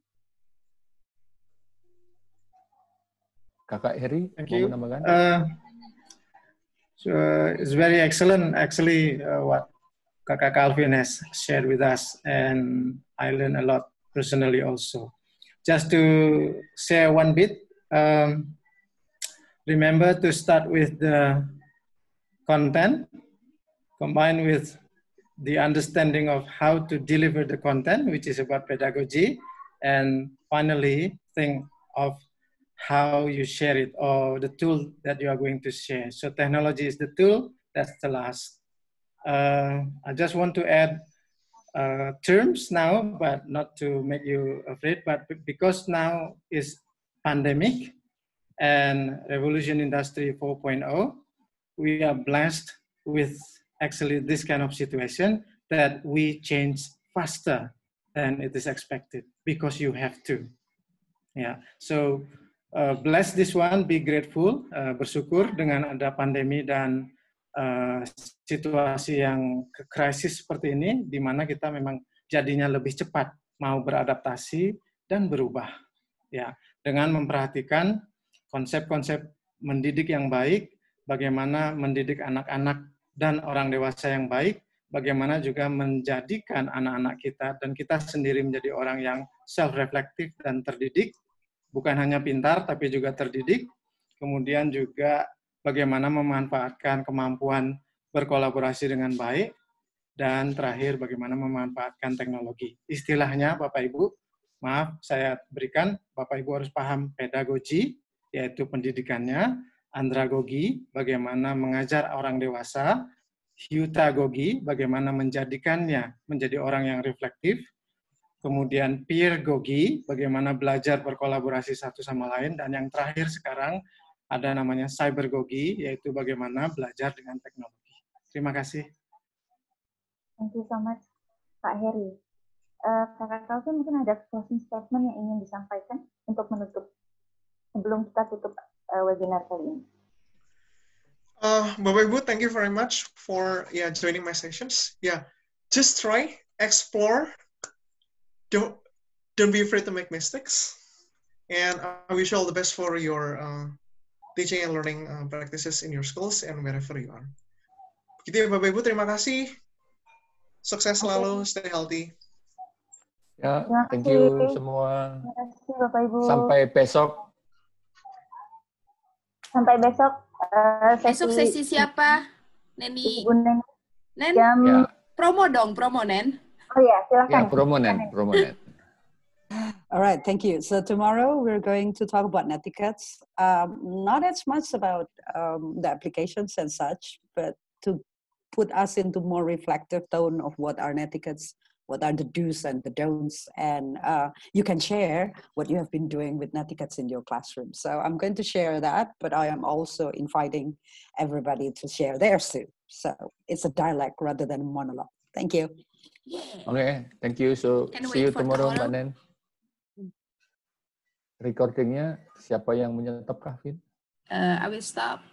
Kakak Heri, mau menambahkan? So it's very excellent, actually, what Kakak Calvin has shared with us, and I learned a lot personally also. Just to share one bit, remember to start with the content, combined with the understanding of how to deliver the content, which is about pedagogy, and finally think of how you share it or the tool that you are going to share. So technology is the tool, that's the last. I just want to add terms now, but not to make you afraid, but because now is pandemic and revolution industry 4.0, we are blessed with actually this kind of situation that we change faster than it is expected because you have to. Yeah, so bless this one, be grateful, bersyukur dengan ada pandemi dan situasi yang krisis seperti ini, di mana kita memang jadinya lebih cepat mau beradaptasi dan berubah, ya, dengan memperhatikan konsep-konsep mendidik yang baik, bagaimana mendidik anak-anak dan orang dewasa yang baik, bagaimana juga menjadikan anak-anak kita dan kita sendiri menjadi orang yang self-reflective dan terdidik, bukan hanya pintar tapi juga terdidik. Kemudian juga bagaimana memanfaatkan kemampuan berkolaborasi dengan baik, dan terakhir bagaimana memanfaatkan teknologi. Istilahnya Bapak Ibu, maaf saya berikan, Bapak Ibu harus paham pedagogi, yaitu pendidikannya, andragogi, bagaimana mengajar orang dewasa, heutagogi, bagaimana menjadikannya menjadi orang yang reflektif, kemudian peergogi, bagaimana belajar berkolaborasi satu sama lain, dan yang terakhir sekarang ada namanya cybergogi, yaitu bagaimana belajar dengan teknologi. Terima kasih. Thank you so much, Pak Heri. Kakak Calvin mungkin ada closing statement yang ingin disampaikan untuk menutup, sebelum kita tutup webinar kali ini. Bapak Ibu, thank you very much for joining my sessions. Just try, explore, don't be afraid to make mistakes, and I wish you all the best for your teaching and learning practices in your schools and wherever you are. Begitu ya Bapak Ibu, terima kasih. Sukses selalu, stay healthy. Ya, thank you semua. Terima kasih Bapak Ibu. Sampai besok. Sampai besok. Besok sesi siapa? Neni. Ibu Neni. Nen? Jam... Promo dong, promo Nen. Oh ya, silakan. Ya, promo Nen. All right, thank you. So tomorrow we're going to talk about netiquettes. Not as much about the applications and such, but to put us into more reflective tone of what are netiquettes, what are the do's and the don'ts, and you can share what you have been doing with netiquettes in your classroom. So I'm going to share that, but I am also inviting everybody to share theirs too. So it's a dialogue rather than a monologue. Thank you. Okay, thank you. So see you tomorrow, Mbak Nen. Recordingnya siapa yang menyetop, Kak Vin? I will stop.